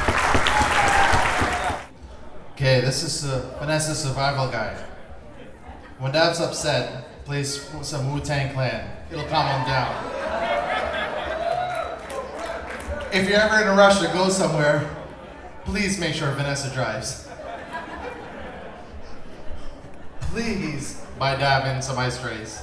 Okay, this is uh, Vanessa's survival guide. When Dav's upset, play some Wu-Tang Clan. It'll calm him down. If you're ever in a rush to go somewhere, please make sure Vanessa drives. Please buy Davin some ice trays.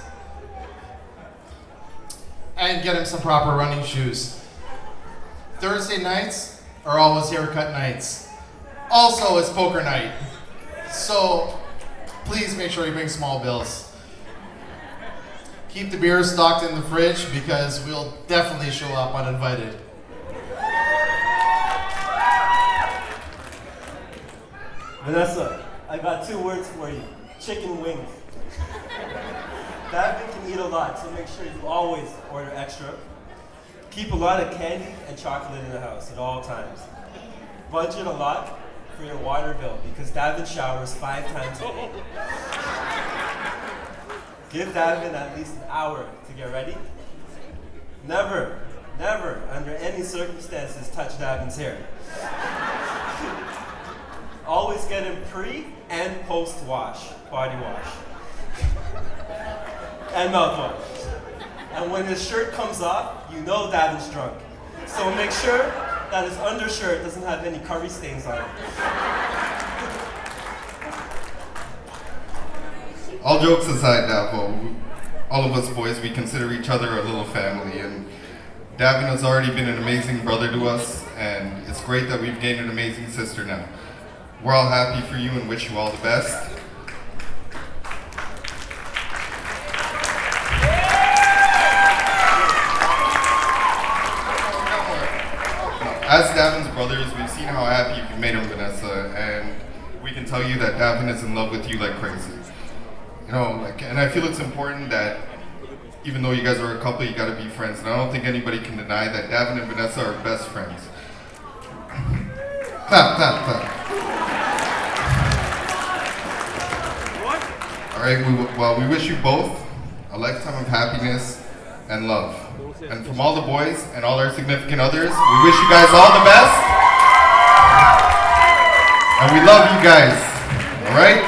And get him some proper running shoes. Thursday nights are always haircut nights. Also, it's poker night. So, please make sure you bring small bills. Keep the beer stocked in the fridge because we'll definitely show up uninvited. Vanessa, I got two words for you. Chicken wings. Davin can eat a lot, so make sure you always order extra. Keep a lot of candy and chocolate in the house at all times. Budget a lot for your water bill because Davin showers five times a day. Give Davin at least an hour to get ready. Never, never, under any circumstances, touch Davin's hair. Always get him pre and post wash, body wash, and mouthwash. And when his shirt comes off, you know Davin's drunk. So make sure that his undershirt doesn't have any curry stains on it. All jokes aside, Davo, all of us boys, we consider each other a little family, and Davin has already been an amazing brother to us, and it's great that we've gained an amazing sister now. We're all happy for you and wish you all the best. As Davin's brothers, we've seen how happy you've made him, Vanessa, and we can tell you that Davin is in love with you like crazy. You know, like, and I feel it's important that even though you guys are a couple, you gotta be friends, and I don't think anybody can deny that Davin and Vanessa are best friends. Clap, clap, clap. All right, we, well, we wish you both a lifetime of happiness and love. And from all the boys and all our significant others, we wish you guys all the best. And we love you guys, all right?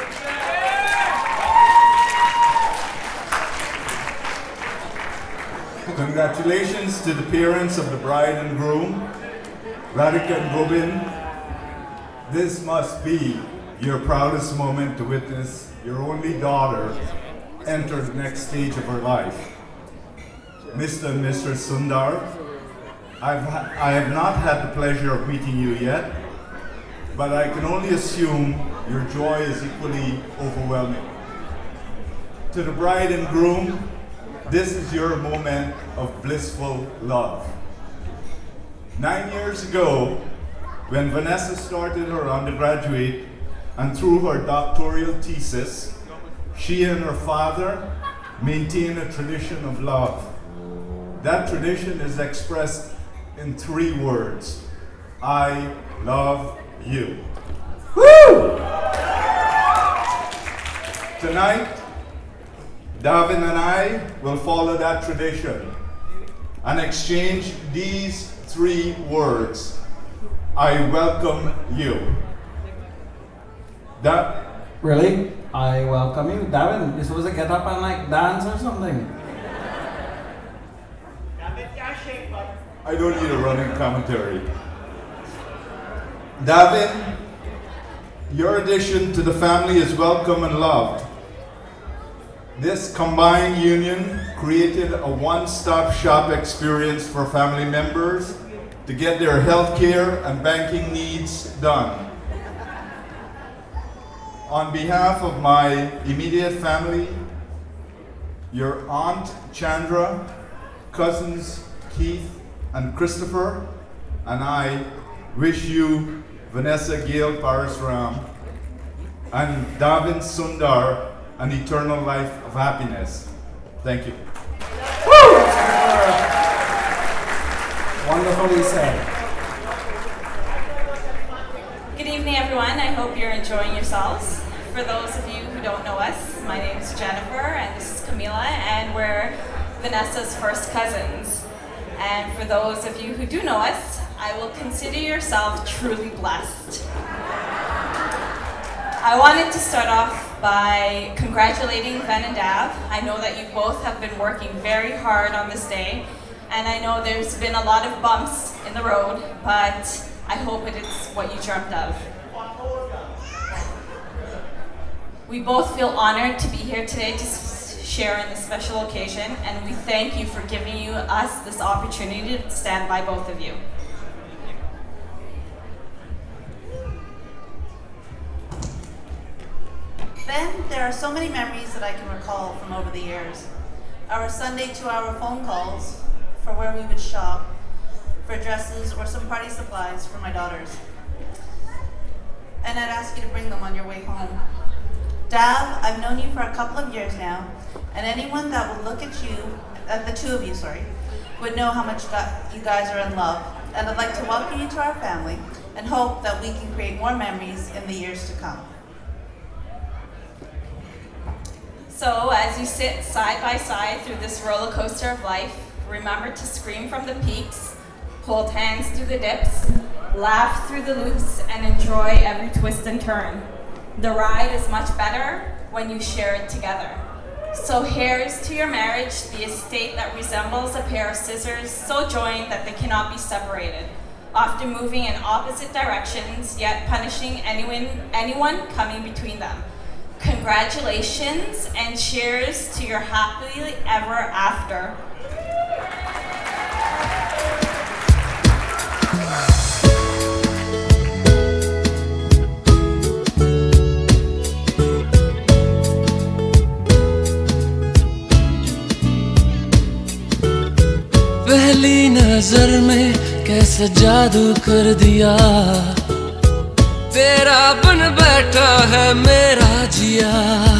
Congratulations to the parents of the bride and groom, Radhika and Gobin. This must be your proudest moment to witness your only daughter enter the next stage of her life. Mister and Missus Sundar, I've ha I have not had the pleasure of meeting you yet, but I can only assume your joy is equally overwhelming. To the bride and groom, this is your moment of blissful love. Nine years ago, when Vanessa started her undergraduate and through her doctoral thesis, she and her father maintain a tradition of love. That tradition is expressed in three words: I love you. Woo! Tonight, Davin and I will follow that tradition and exchange these three words: I welcome you. That Really? I welcome you. Davin, you're supposed to get up and like dance or something. I don't need a running commentary. Davin, your addition to the family is welcome and loved. This combined union created a one-stop shop experience for family members to get their health care and banking needs done. On behalf of my immediate family, your Aunt Chandra, cousins Keith and Christopher, and I wish you, Vanessa Gail Parasram, and Davin Sundar, an eternal life of happiness. Thank you. Woo! Wonderfully said. Good evening, everyone. I hope you're enjoying yourselves. For those of you who don't know us, my name is Jennifer, and this is Camila, and we're Vanessa's first cousins. And for those of you who do know us, I will consider yourself truly blessed. I wanted to start off by congratulating Van and Dav. I know that you both have been working very hard on this day, and I know there's been a lot of bumps in the road, but I hope it is what you dreamt of. We both feel honored to be here today to share in this special occasion, and we thank you for giving you us this opportunity to stand by both of you. Ben, there are so many memories that I can recall from over the years. Our Sunday two-hour phone calls for where we would shop, for dresses or some party supplies for my daughters. And I'd ask you to bring them on your way home. Dav, I've known you for a couple of years now, and anyone that would look at you, at the two of you, sorry, would know how much you guys are in love. And I'd like to welcome you to our family and hope that we can create more memories in the years to come. So as you sit side by side through this roller coaster of life, remember to scream from the peaks, hold hands through the dips, laugh through the loops, and enjoy every twist and turn. The ride is much better when you share it together. So here's to your marriage, the estate that resembles a pair of scissors so joined that they cannot be separated, often moving in opposite directions, yet punishing anyone, anyone coming between them. Congratulations and cheers to your happily ever after. पहली नजर में कैसे जादू कर दिया तेरा बन बैठा है मेरा जिया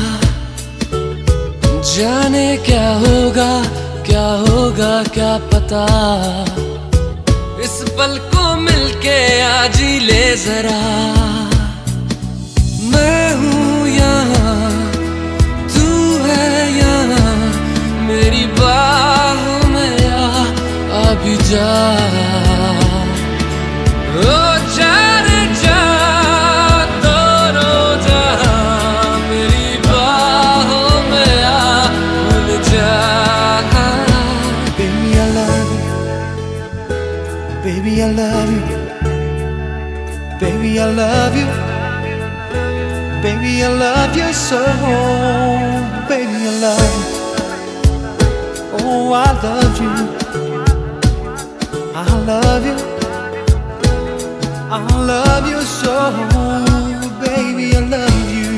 जाने क्या होगा क्या होगा क्या पता इस पल को मिलके आज ही ले जरा मैं हूँ यहाँ तू है यहाँ मेरी बाहों में आ अभी जा ओ जा रे जा दोनों जा मेरी बाहों में आ भूल जा Baby, I love you. Baby, I love you. Baby, I love you so. Baby, I love you. Oh, I love you. I love you. I love you so. Baby, I love you.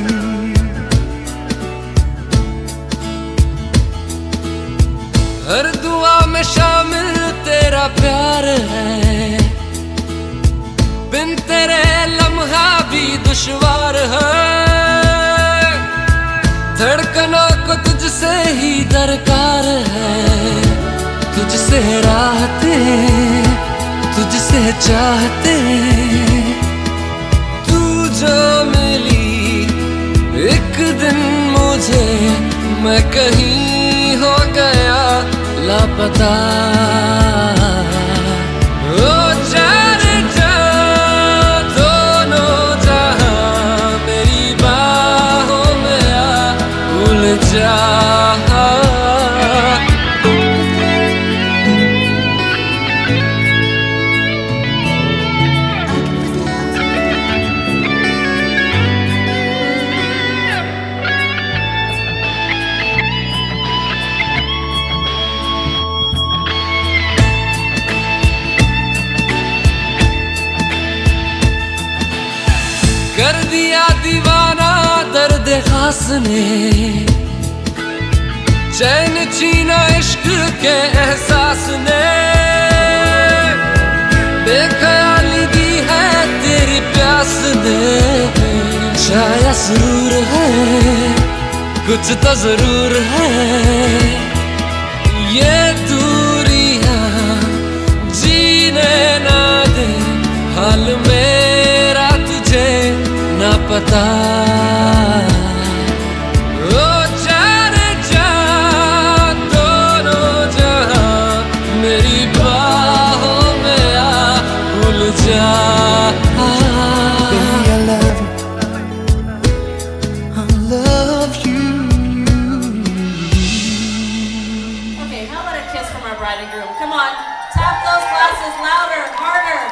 हर दुआ में शामिल तेरा प्यार है बिन तेरे लम्हा भी दुश्वार है धड़कनों को तुझसे ही दरकार है तुझसे राहते तुझसे चाहते तू जो मिली एक दिन मुझे मैं कहीं हो गया लापता ओ जा रे जा कर दिया दीवाना दर्द खास ने, चैन छीना इश्क के एहसास ने, बेख्याली दी है तेरी प्यास ने। शायद सुरूर है कुछ तो जरूर है, ये दूरियां जीने ना दे, हाल मेरा तुझे ना पता। ओ जाने जा दोनों जहां, मेरी बाहों में आ भूल जा। Come on, tap those glasses louder, harder.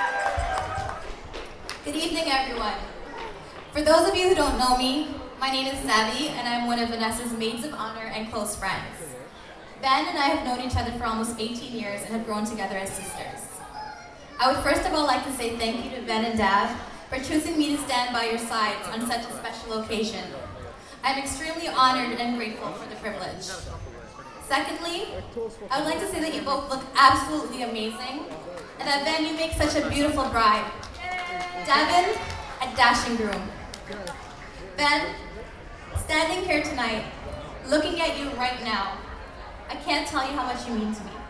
Good evening, everyone. For those of you who don't know me, my name is Savvy, and I'm one of Vanessa's maids of honor and close friends. Ben and I have known each other for almost eighteen years and have grown together as sisters. I would first of all like to say thank you to Ben and Dav for choosing me to stand by your sides on such a special occasion. I'm extremely honored and grateful for the privilege. Secondly, I would like to say that you both look absolutely amazing, and that Ben, you make such a beautiful bride. Davin, a dashing groom. Ben, standing here tonight, looking at you right now, I can't tell you how much you mean to me.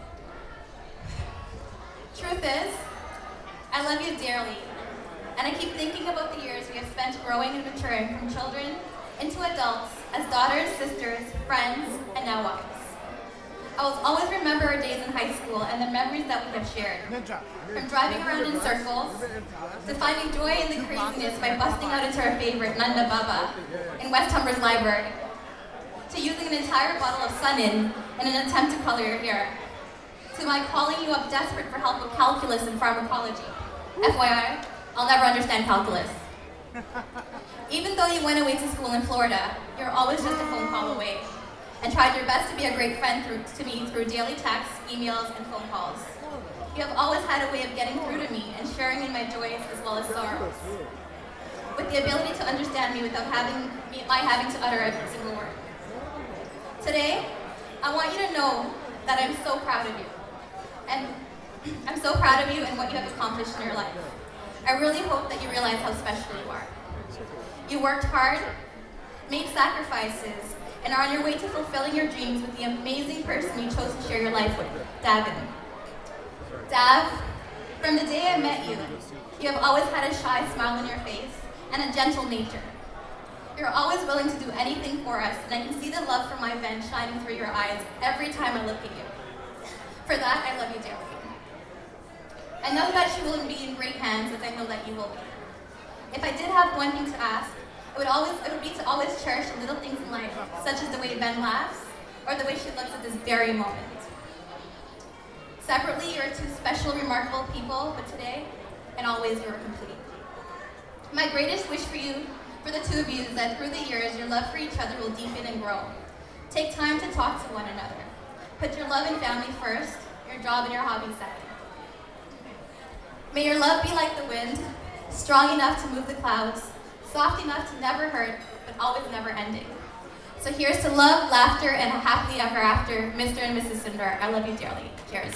Truth is, I love you dearly, and I keep thinking about the years we have spent growing and maturing from children into adults, as daughters, sisters, friends, and now wives. I will always remember our days in high school and the memories that we have shared. From driving around in circles, to finding joy in the craziness by busting out into our favorite Nanda Baba in West Humber's library, to using an entire bottle of Sun-In in an attempt to color your hair, to my calling you up desperate for help with calculus and pharmacology. F Y I, I'll never understand calculus. Even though you went away to school in Florida, you're always just a phone call away, and tried your best to be a great friend through, to me through daily texts, emails, and phone calls. You have always had a way of getting through to me and sharing in my joys as well as sorrows, with the ability to understand me without having me, my having to utter a single word. Today, I want you to know that I'm so proud of you, and I'm so proud of you and what you have accomplished in your life. I really hope that you realize how special you are. You worked hard, made sacrifices, and are on your way to fulfilling your dreams with the amazing person you chose to share your life with, Davin. Dav, from the day I met you, you have always had a shy smile on your face and a gentle nature. You're always willing to do anything for us, and I can see the love from my Ben shining through your eyes every time I look at you. For that, I love you dearly. I know that you will be in great hands, as I know that you will be. If I did have one thing to ask, it would always it would be to always cherish the little things in life, such as the way Ben laughs, or the way she looks at this very moment. Separately, you're two special, remarkable people, but today, and always, you are complete. My greatest wish for you, for the two of you, is that through the years, your love for each other will deepen and grow. Take time to talk to one another. Put your love and family first, your job and your hobbies second. May your love be like the wind, strong enough to move the clouds, soft enough to never hurt, but always never ending. So here's to love, laughter, and a happily ever after, Mister and Missus Sundar. I love you dearly. Cheers.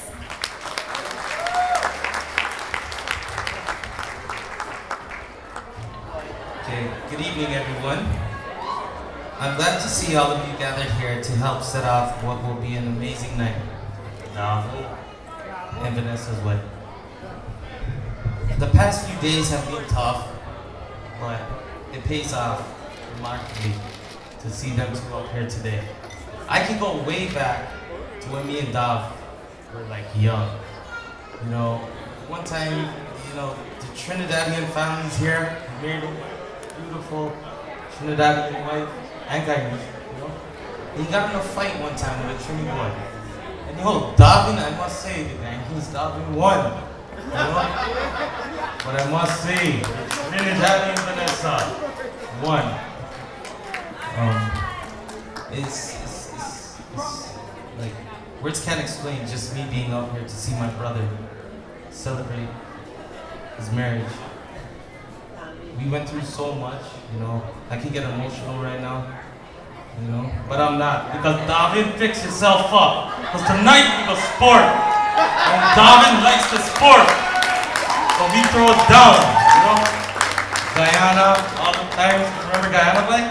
Okay, good evening, everyone. I'm glad to see all of you gathered here to help set off what will be an amazing night. Novel and Vanessa's wedding. The past few days have been tough, but it pays off remarkably to see them two up here today. I can go way back to when me and Dav were like young. You know, one time, you know, the Trinidadian families here married a beautiful Trinidadian wife and Guyanese, you know. And he got in a fight one time with a Trini boy. And yo, Davin, I must say, man, he's Davin won. You know? But I must say, Trinidadian Vanessa won. Um, it's, it's, it's, it's like, words can't explain just me being up here to see my brother celebrate his marriage. we went through so much, you know. I can get emotional right now, you know, but I'm not, because Davin, fix yourself up, because tonight we go sport, and Davin likes the sport, so we throw it down, you know. Guyana, all the times, remember Guyana play?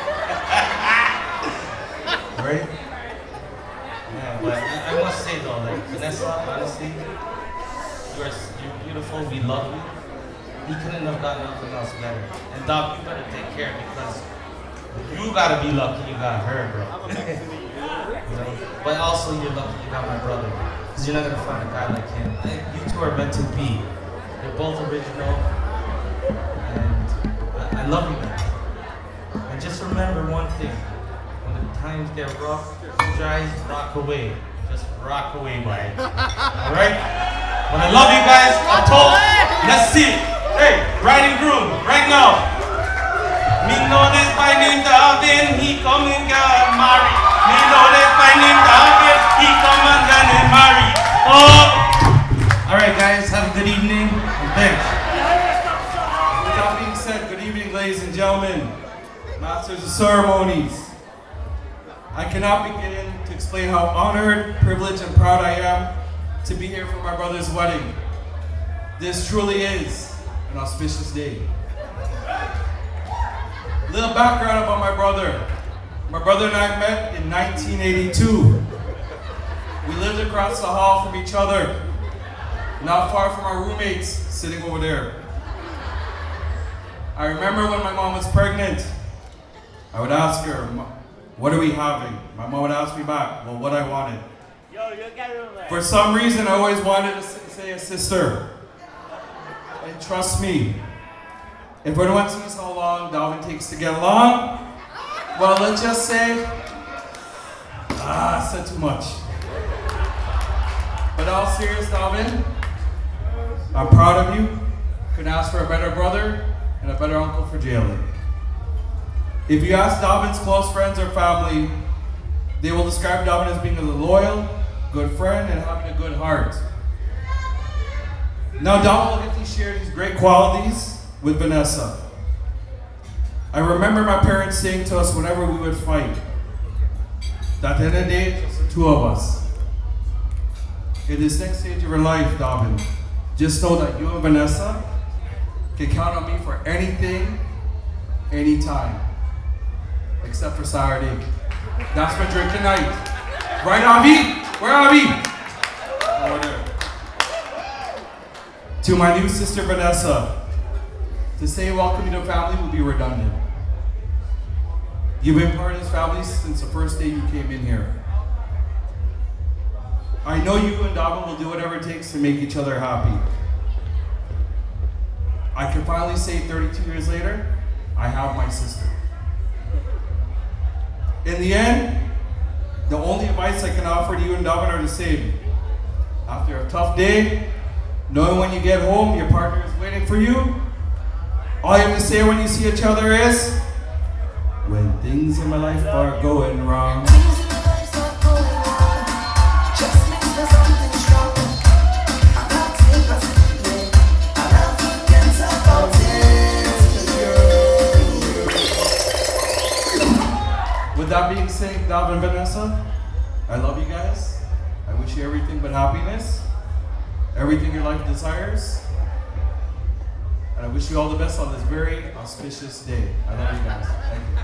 Right? Yeah, but I, I must say though, like, Vanessa, honestly, you're, you're beautiful, we love you. He couldn't have done nothing else better. And Doc, you better take care because you gotta be lucky you got her, bro. You know? But also you're lucky you got my brother. Because you're not gonna find a guy like him. You two are meant to be. They're both original. And I, I love you guys. And just remember one thing. When the times get rough, close your eyes, rock away. Just rock away by it. Alright? When I love you guys, I told, let's see it. Hey, bride and groom, right now. Me know this by name Davin, he come and get married. Me know this by name Davin, he come and get married. Oh! Alright guys, have a good evening, and thanks. With that being said, good evening ladies and gentlemen, masters of ceremonies. I cannot begin to explain how honored, privileged, and proud I am to be here for my brother's wedding. This truly is an auspicious day. Little background about my brother. My brother and I met in nineteen eighty-two. We lived across the hall from each other, not far from our roommates sitting over there. I remember when my mom was pregnant, I would ask her, what are we having? My mom would ask me back, well, what I wanted. For some reason, I always wanted to say a sister. And trust me, if anyone sees how long Davin takes to get along, well, let's just say, ah, I said too much. But all serious, Davin, I'm proud of you. Couldn't ask for a better brother and a better uncle for Jalen. If you ask Davin's close friends or family, they will describe Davin as being a loyal, good friend and having a good heart. Now Davin will get to share these great qualities with Vanessa. I remember my parents saying to us whenever we would fight, that at the end of the day, it's just the two of us. In this next stage of your life, Davin, just know that you and Vanessa can count on me for anything, anytime, except for Saturday. That's my drinking night. Right, Avi? Where are Avi? Over there. To my new sister, Vanessa, to say welcome to the family would be redundant. You've been part of this family since the first day you came in here. I know you and Davin will do whatever it takes to make each other happy. I can finally say thirty-two years later, I have my sister. In the end, the only advice I can offer to you and Davin are the same. After a tough day, knowing when you get home, your partner is waiting for you, all you have to say when you see each other is, when things in my life are going wrong. With that being said, Davin and Vanessa, I love you guys. I wish you everything but happiness, everything your life desires, and I wish you all the best on this very auspicious day. I love you guys. Thank you.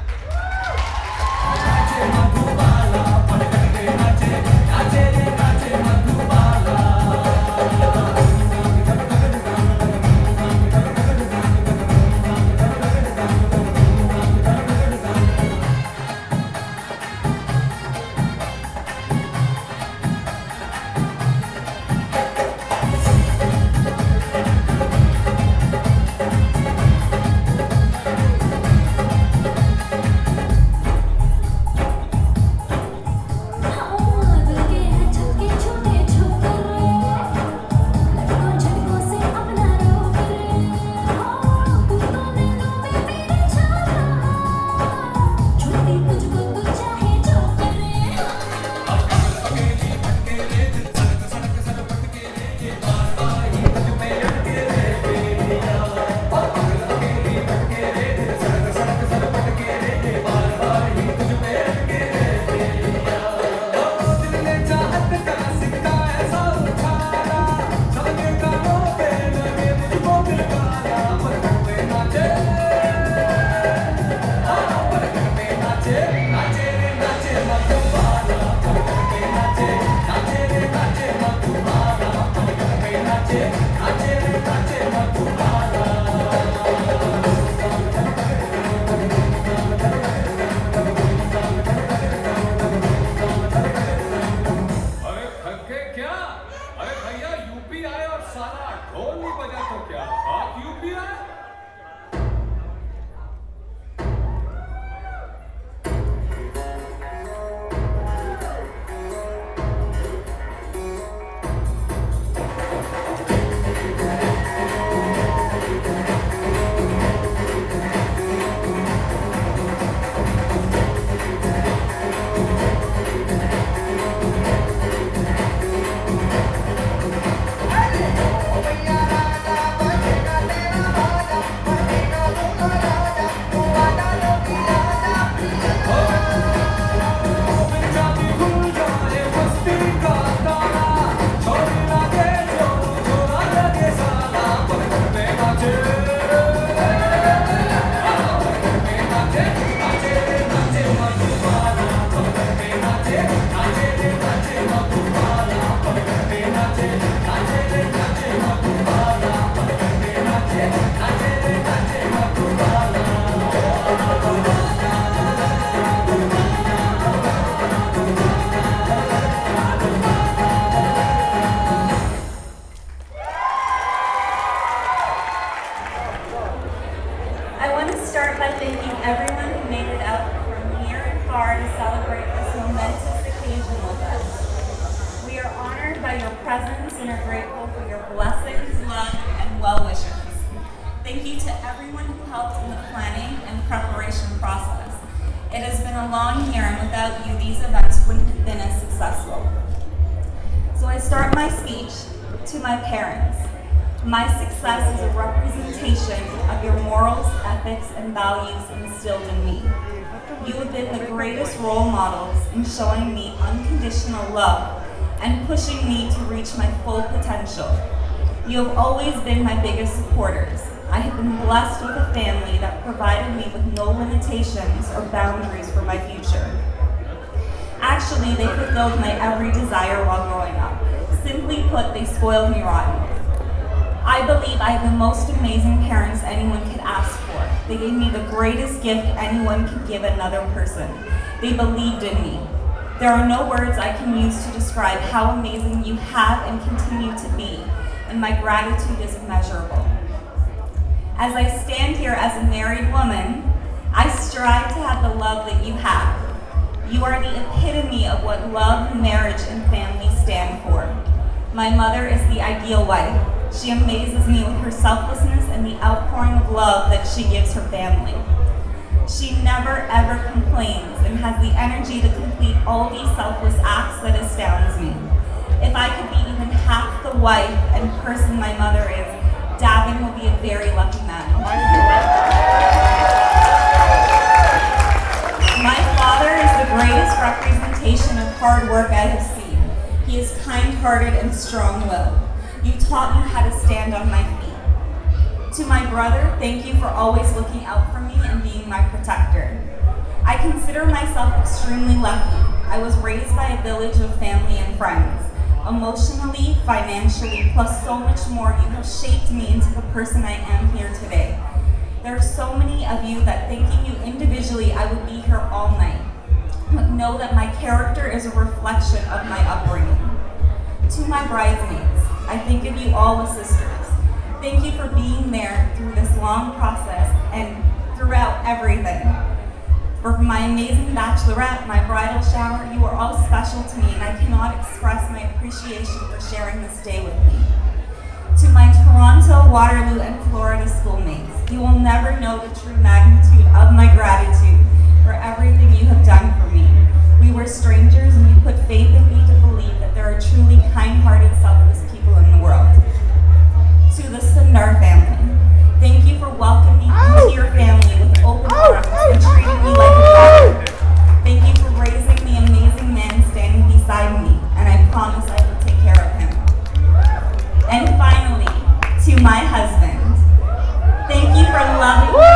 Oh, start by thanking everyone who made it out from near and far to celebrate this momentous occasion with us. We are honored by your presence and are grateful for your blessings, love, and well wishes. Thank you to everyone who helped in the planning and preparation process. It has been a long year, and without you, these events wouldn't have been as successful. So I start my speech to my parents. My success is a representation of your morals, ethics, and values instilled in me. You have been the greatest role models in showing me unconditional love and pushing me to reach my full potential. You have always been my biggest supporters. I have been blessed with a family that provided me with no limitations or boundaries for my future. Actually, they fulfilled my every desire while growing up. Simply put, they spoiled me rotten. I believe I have the most amazing parents anyone could ask for. They gave me the greatest gift anyone could give another person. They believed in me. There are no words I can use to describe how amazing you have and continue to be, and my gratitude is immeasurable. As I stand here as a married woman, I strive to have the love that you have. You are the epitome of what love, marriage, and family stand for. My mother is the ideal wife. She amazes me with her selflessness and the outpouring of love that she gives her family. She never ever complains and has the energy to complete all these selfless acts that astounds me. If I could be even half the wife and person my mother is, Davin will be a very lucky man. My father is the greatest representation of hard work I have seen. He is kind-hearted and strong-willed. You taught me how to stand on my feet. To my brother, thank you for always looking out for me and being my protector. I consider myself extremely lucky. I was raised by a village of family and friends. Emotionally, financially, plus so much more, you have shaped me into the person I am here today. There are so many of you that thanking you individually, I would be here all night. But know that my character is a reflection of my upbringing. To my bridesmaids, I think of you all as sisters. Thank you for being there through this long process and throughout everything. For my amazing bachelorette, my bridal shower, you are all special to me, and I cannot express my appreciation for sharing this day with me. To my Toronto, Waterloo, and Florida schoolmates, you will never know the true magnitude of my gratitude for everything you have done for me. We were strangers, and you put faith in me to believe that there are truly kind-hearted, selfless people in the world. To the Sundar family, thank you for welcoming me into your family with open arms and treating me like a daughter. Thank you for raising the amazing man standing beside me, and I promise I will take care of him. And finally, to my husband, thank you for loving me.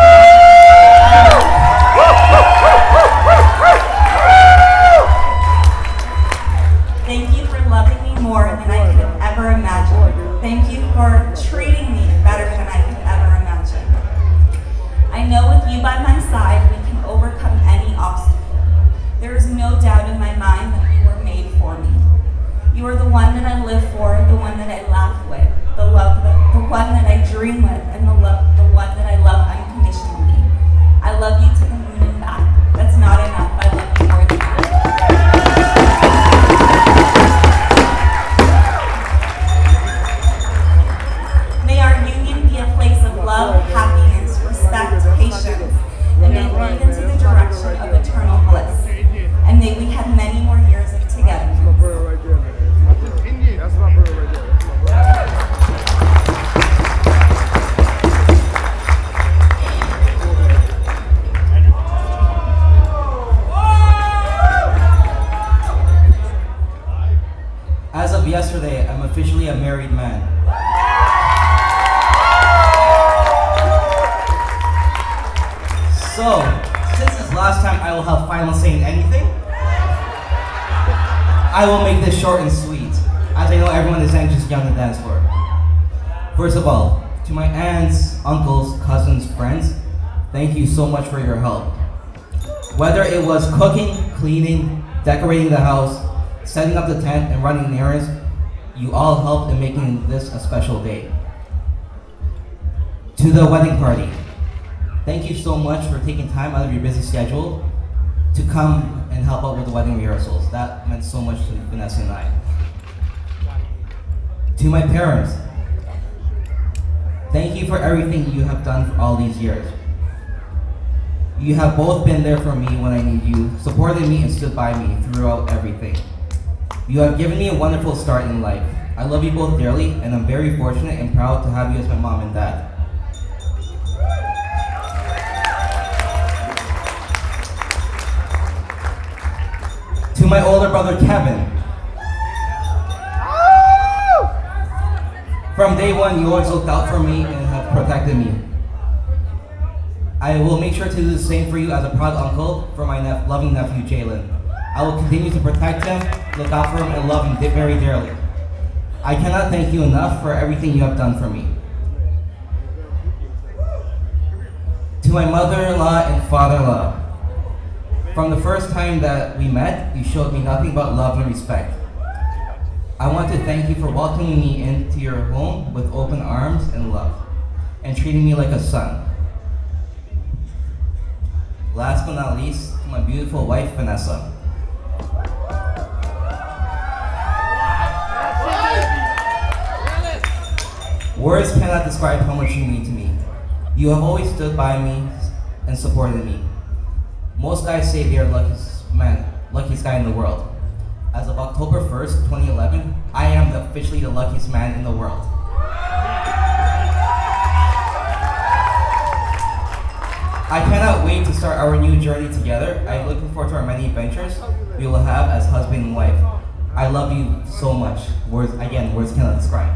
Thank you for loving me more than I could ever imagine. Thank you for treating me better than I could ever imagine. I know with you by my side, we can overcome any obstacle. There is no doubt in my mind that you were made for me. You are the one that I live for, the one that I laugh with, the love, the, the one that I dream with, and the love, the one that I love unconditionally. I love you to the moon and back. That's not enough. I love you more than that. May our union be a place of love, happiness, respect, patience, and may lead into the direction of eternal bliss. And may we have many more years of togetherness. As of yesterday, I'm officially a married man. So, since this last time I will have final say in anything, I will make this short and sweet, as I know everyone is anxious young to dance for. First of all, to my aunts, uncles, cousins, friends, thank you so much for your help. Whether it was cooking, cleaning, decorating the house, setting up the tent, and running errands, you all helped in making this a special day. To the wedding party, thank you so much for taking time out of your busy schedule to come and help out with the wedding rehearsals. That meant so much to Vanessa and I. To my parents, thank you for everything you have done for all these years. You have both been there for me when I need you, supported me and stood by me throughout everything. You have given me a wonderful start in life. I love you both dearly, and I'm very fortunate and proud to have you as my mom and dad. To my older brother, Kevin. From day one, you always looked out for me and have protected me. I will make sure to do the same for you as a proud uncle for my nep loving nephew, Jalen. I will continue to protect him, look out for him, and love him very dearly. I cannot thank you enough for everything you have done for me. To my mother-in-law and father-in-law, from the first time that we met, you showed me nothing but love and respect. I want to thank you for welcoming me into your home with open arms and love, and treating me like a son. Last but not least, to my beautiful wife, Vanessa. Words cannot describe how much you mean to me. You have always stood by me and supported me. Most guys say they are the luckiest man, luckiest guy in the world. As of October first, twenty eleven, I am the, officially the luckiest man in the world. I cannot wait to start our new journey together. I'm looking forward to our many adventures we will have as husband and wife. I love you so much. Words, again, words cannot describe.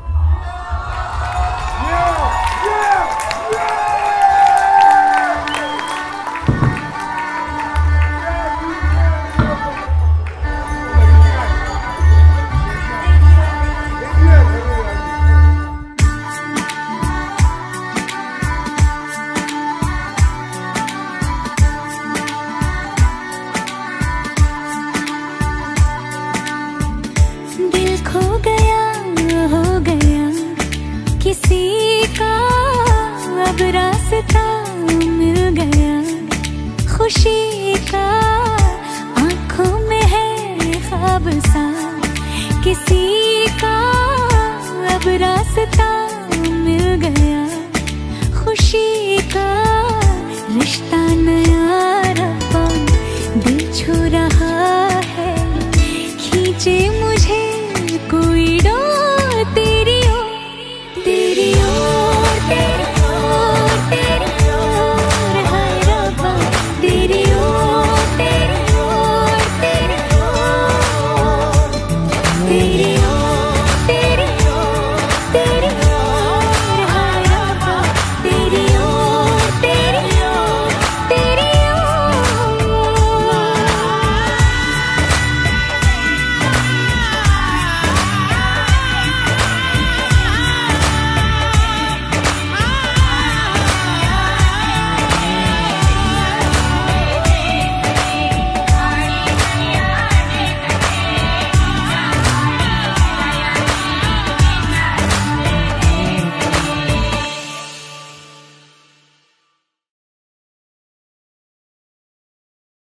खुशी का आँखों में है ख्वाब सा किसी का अब रास्ता मिल गया खुशी का रिश्ता नया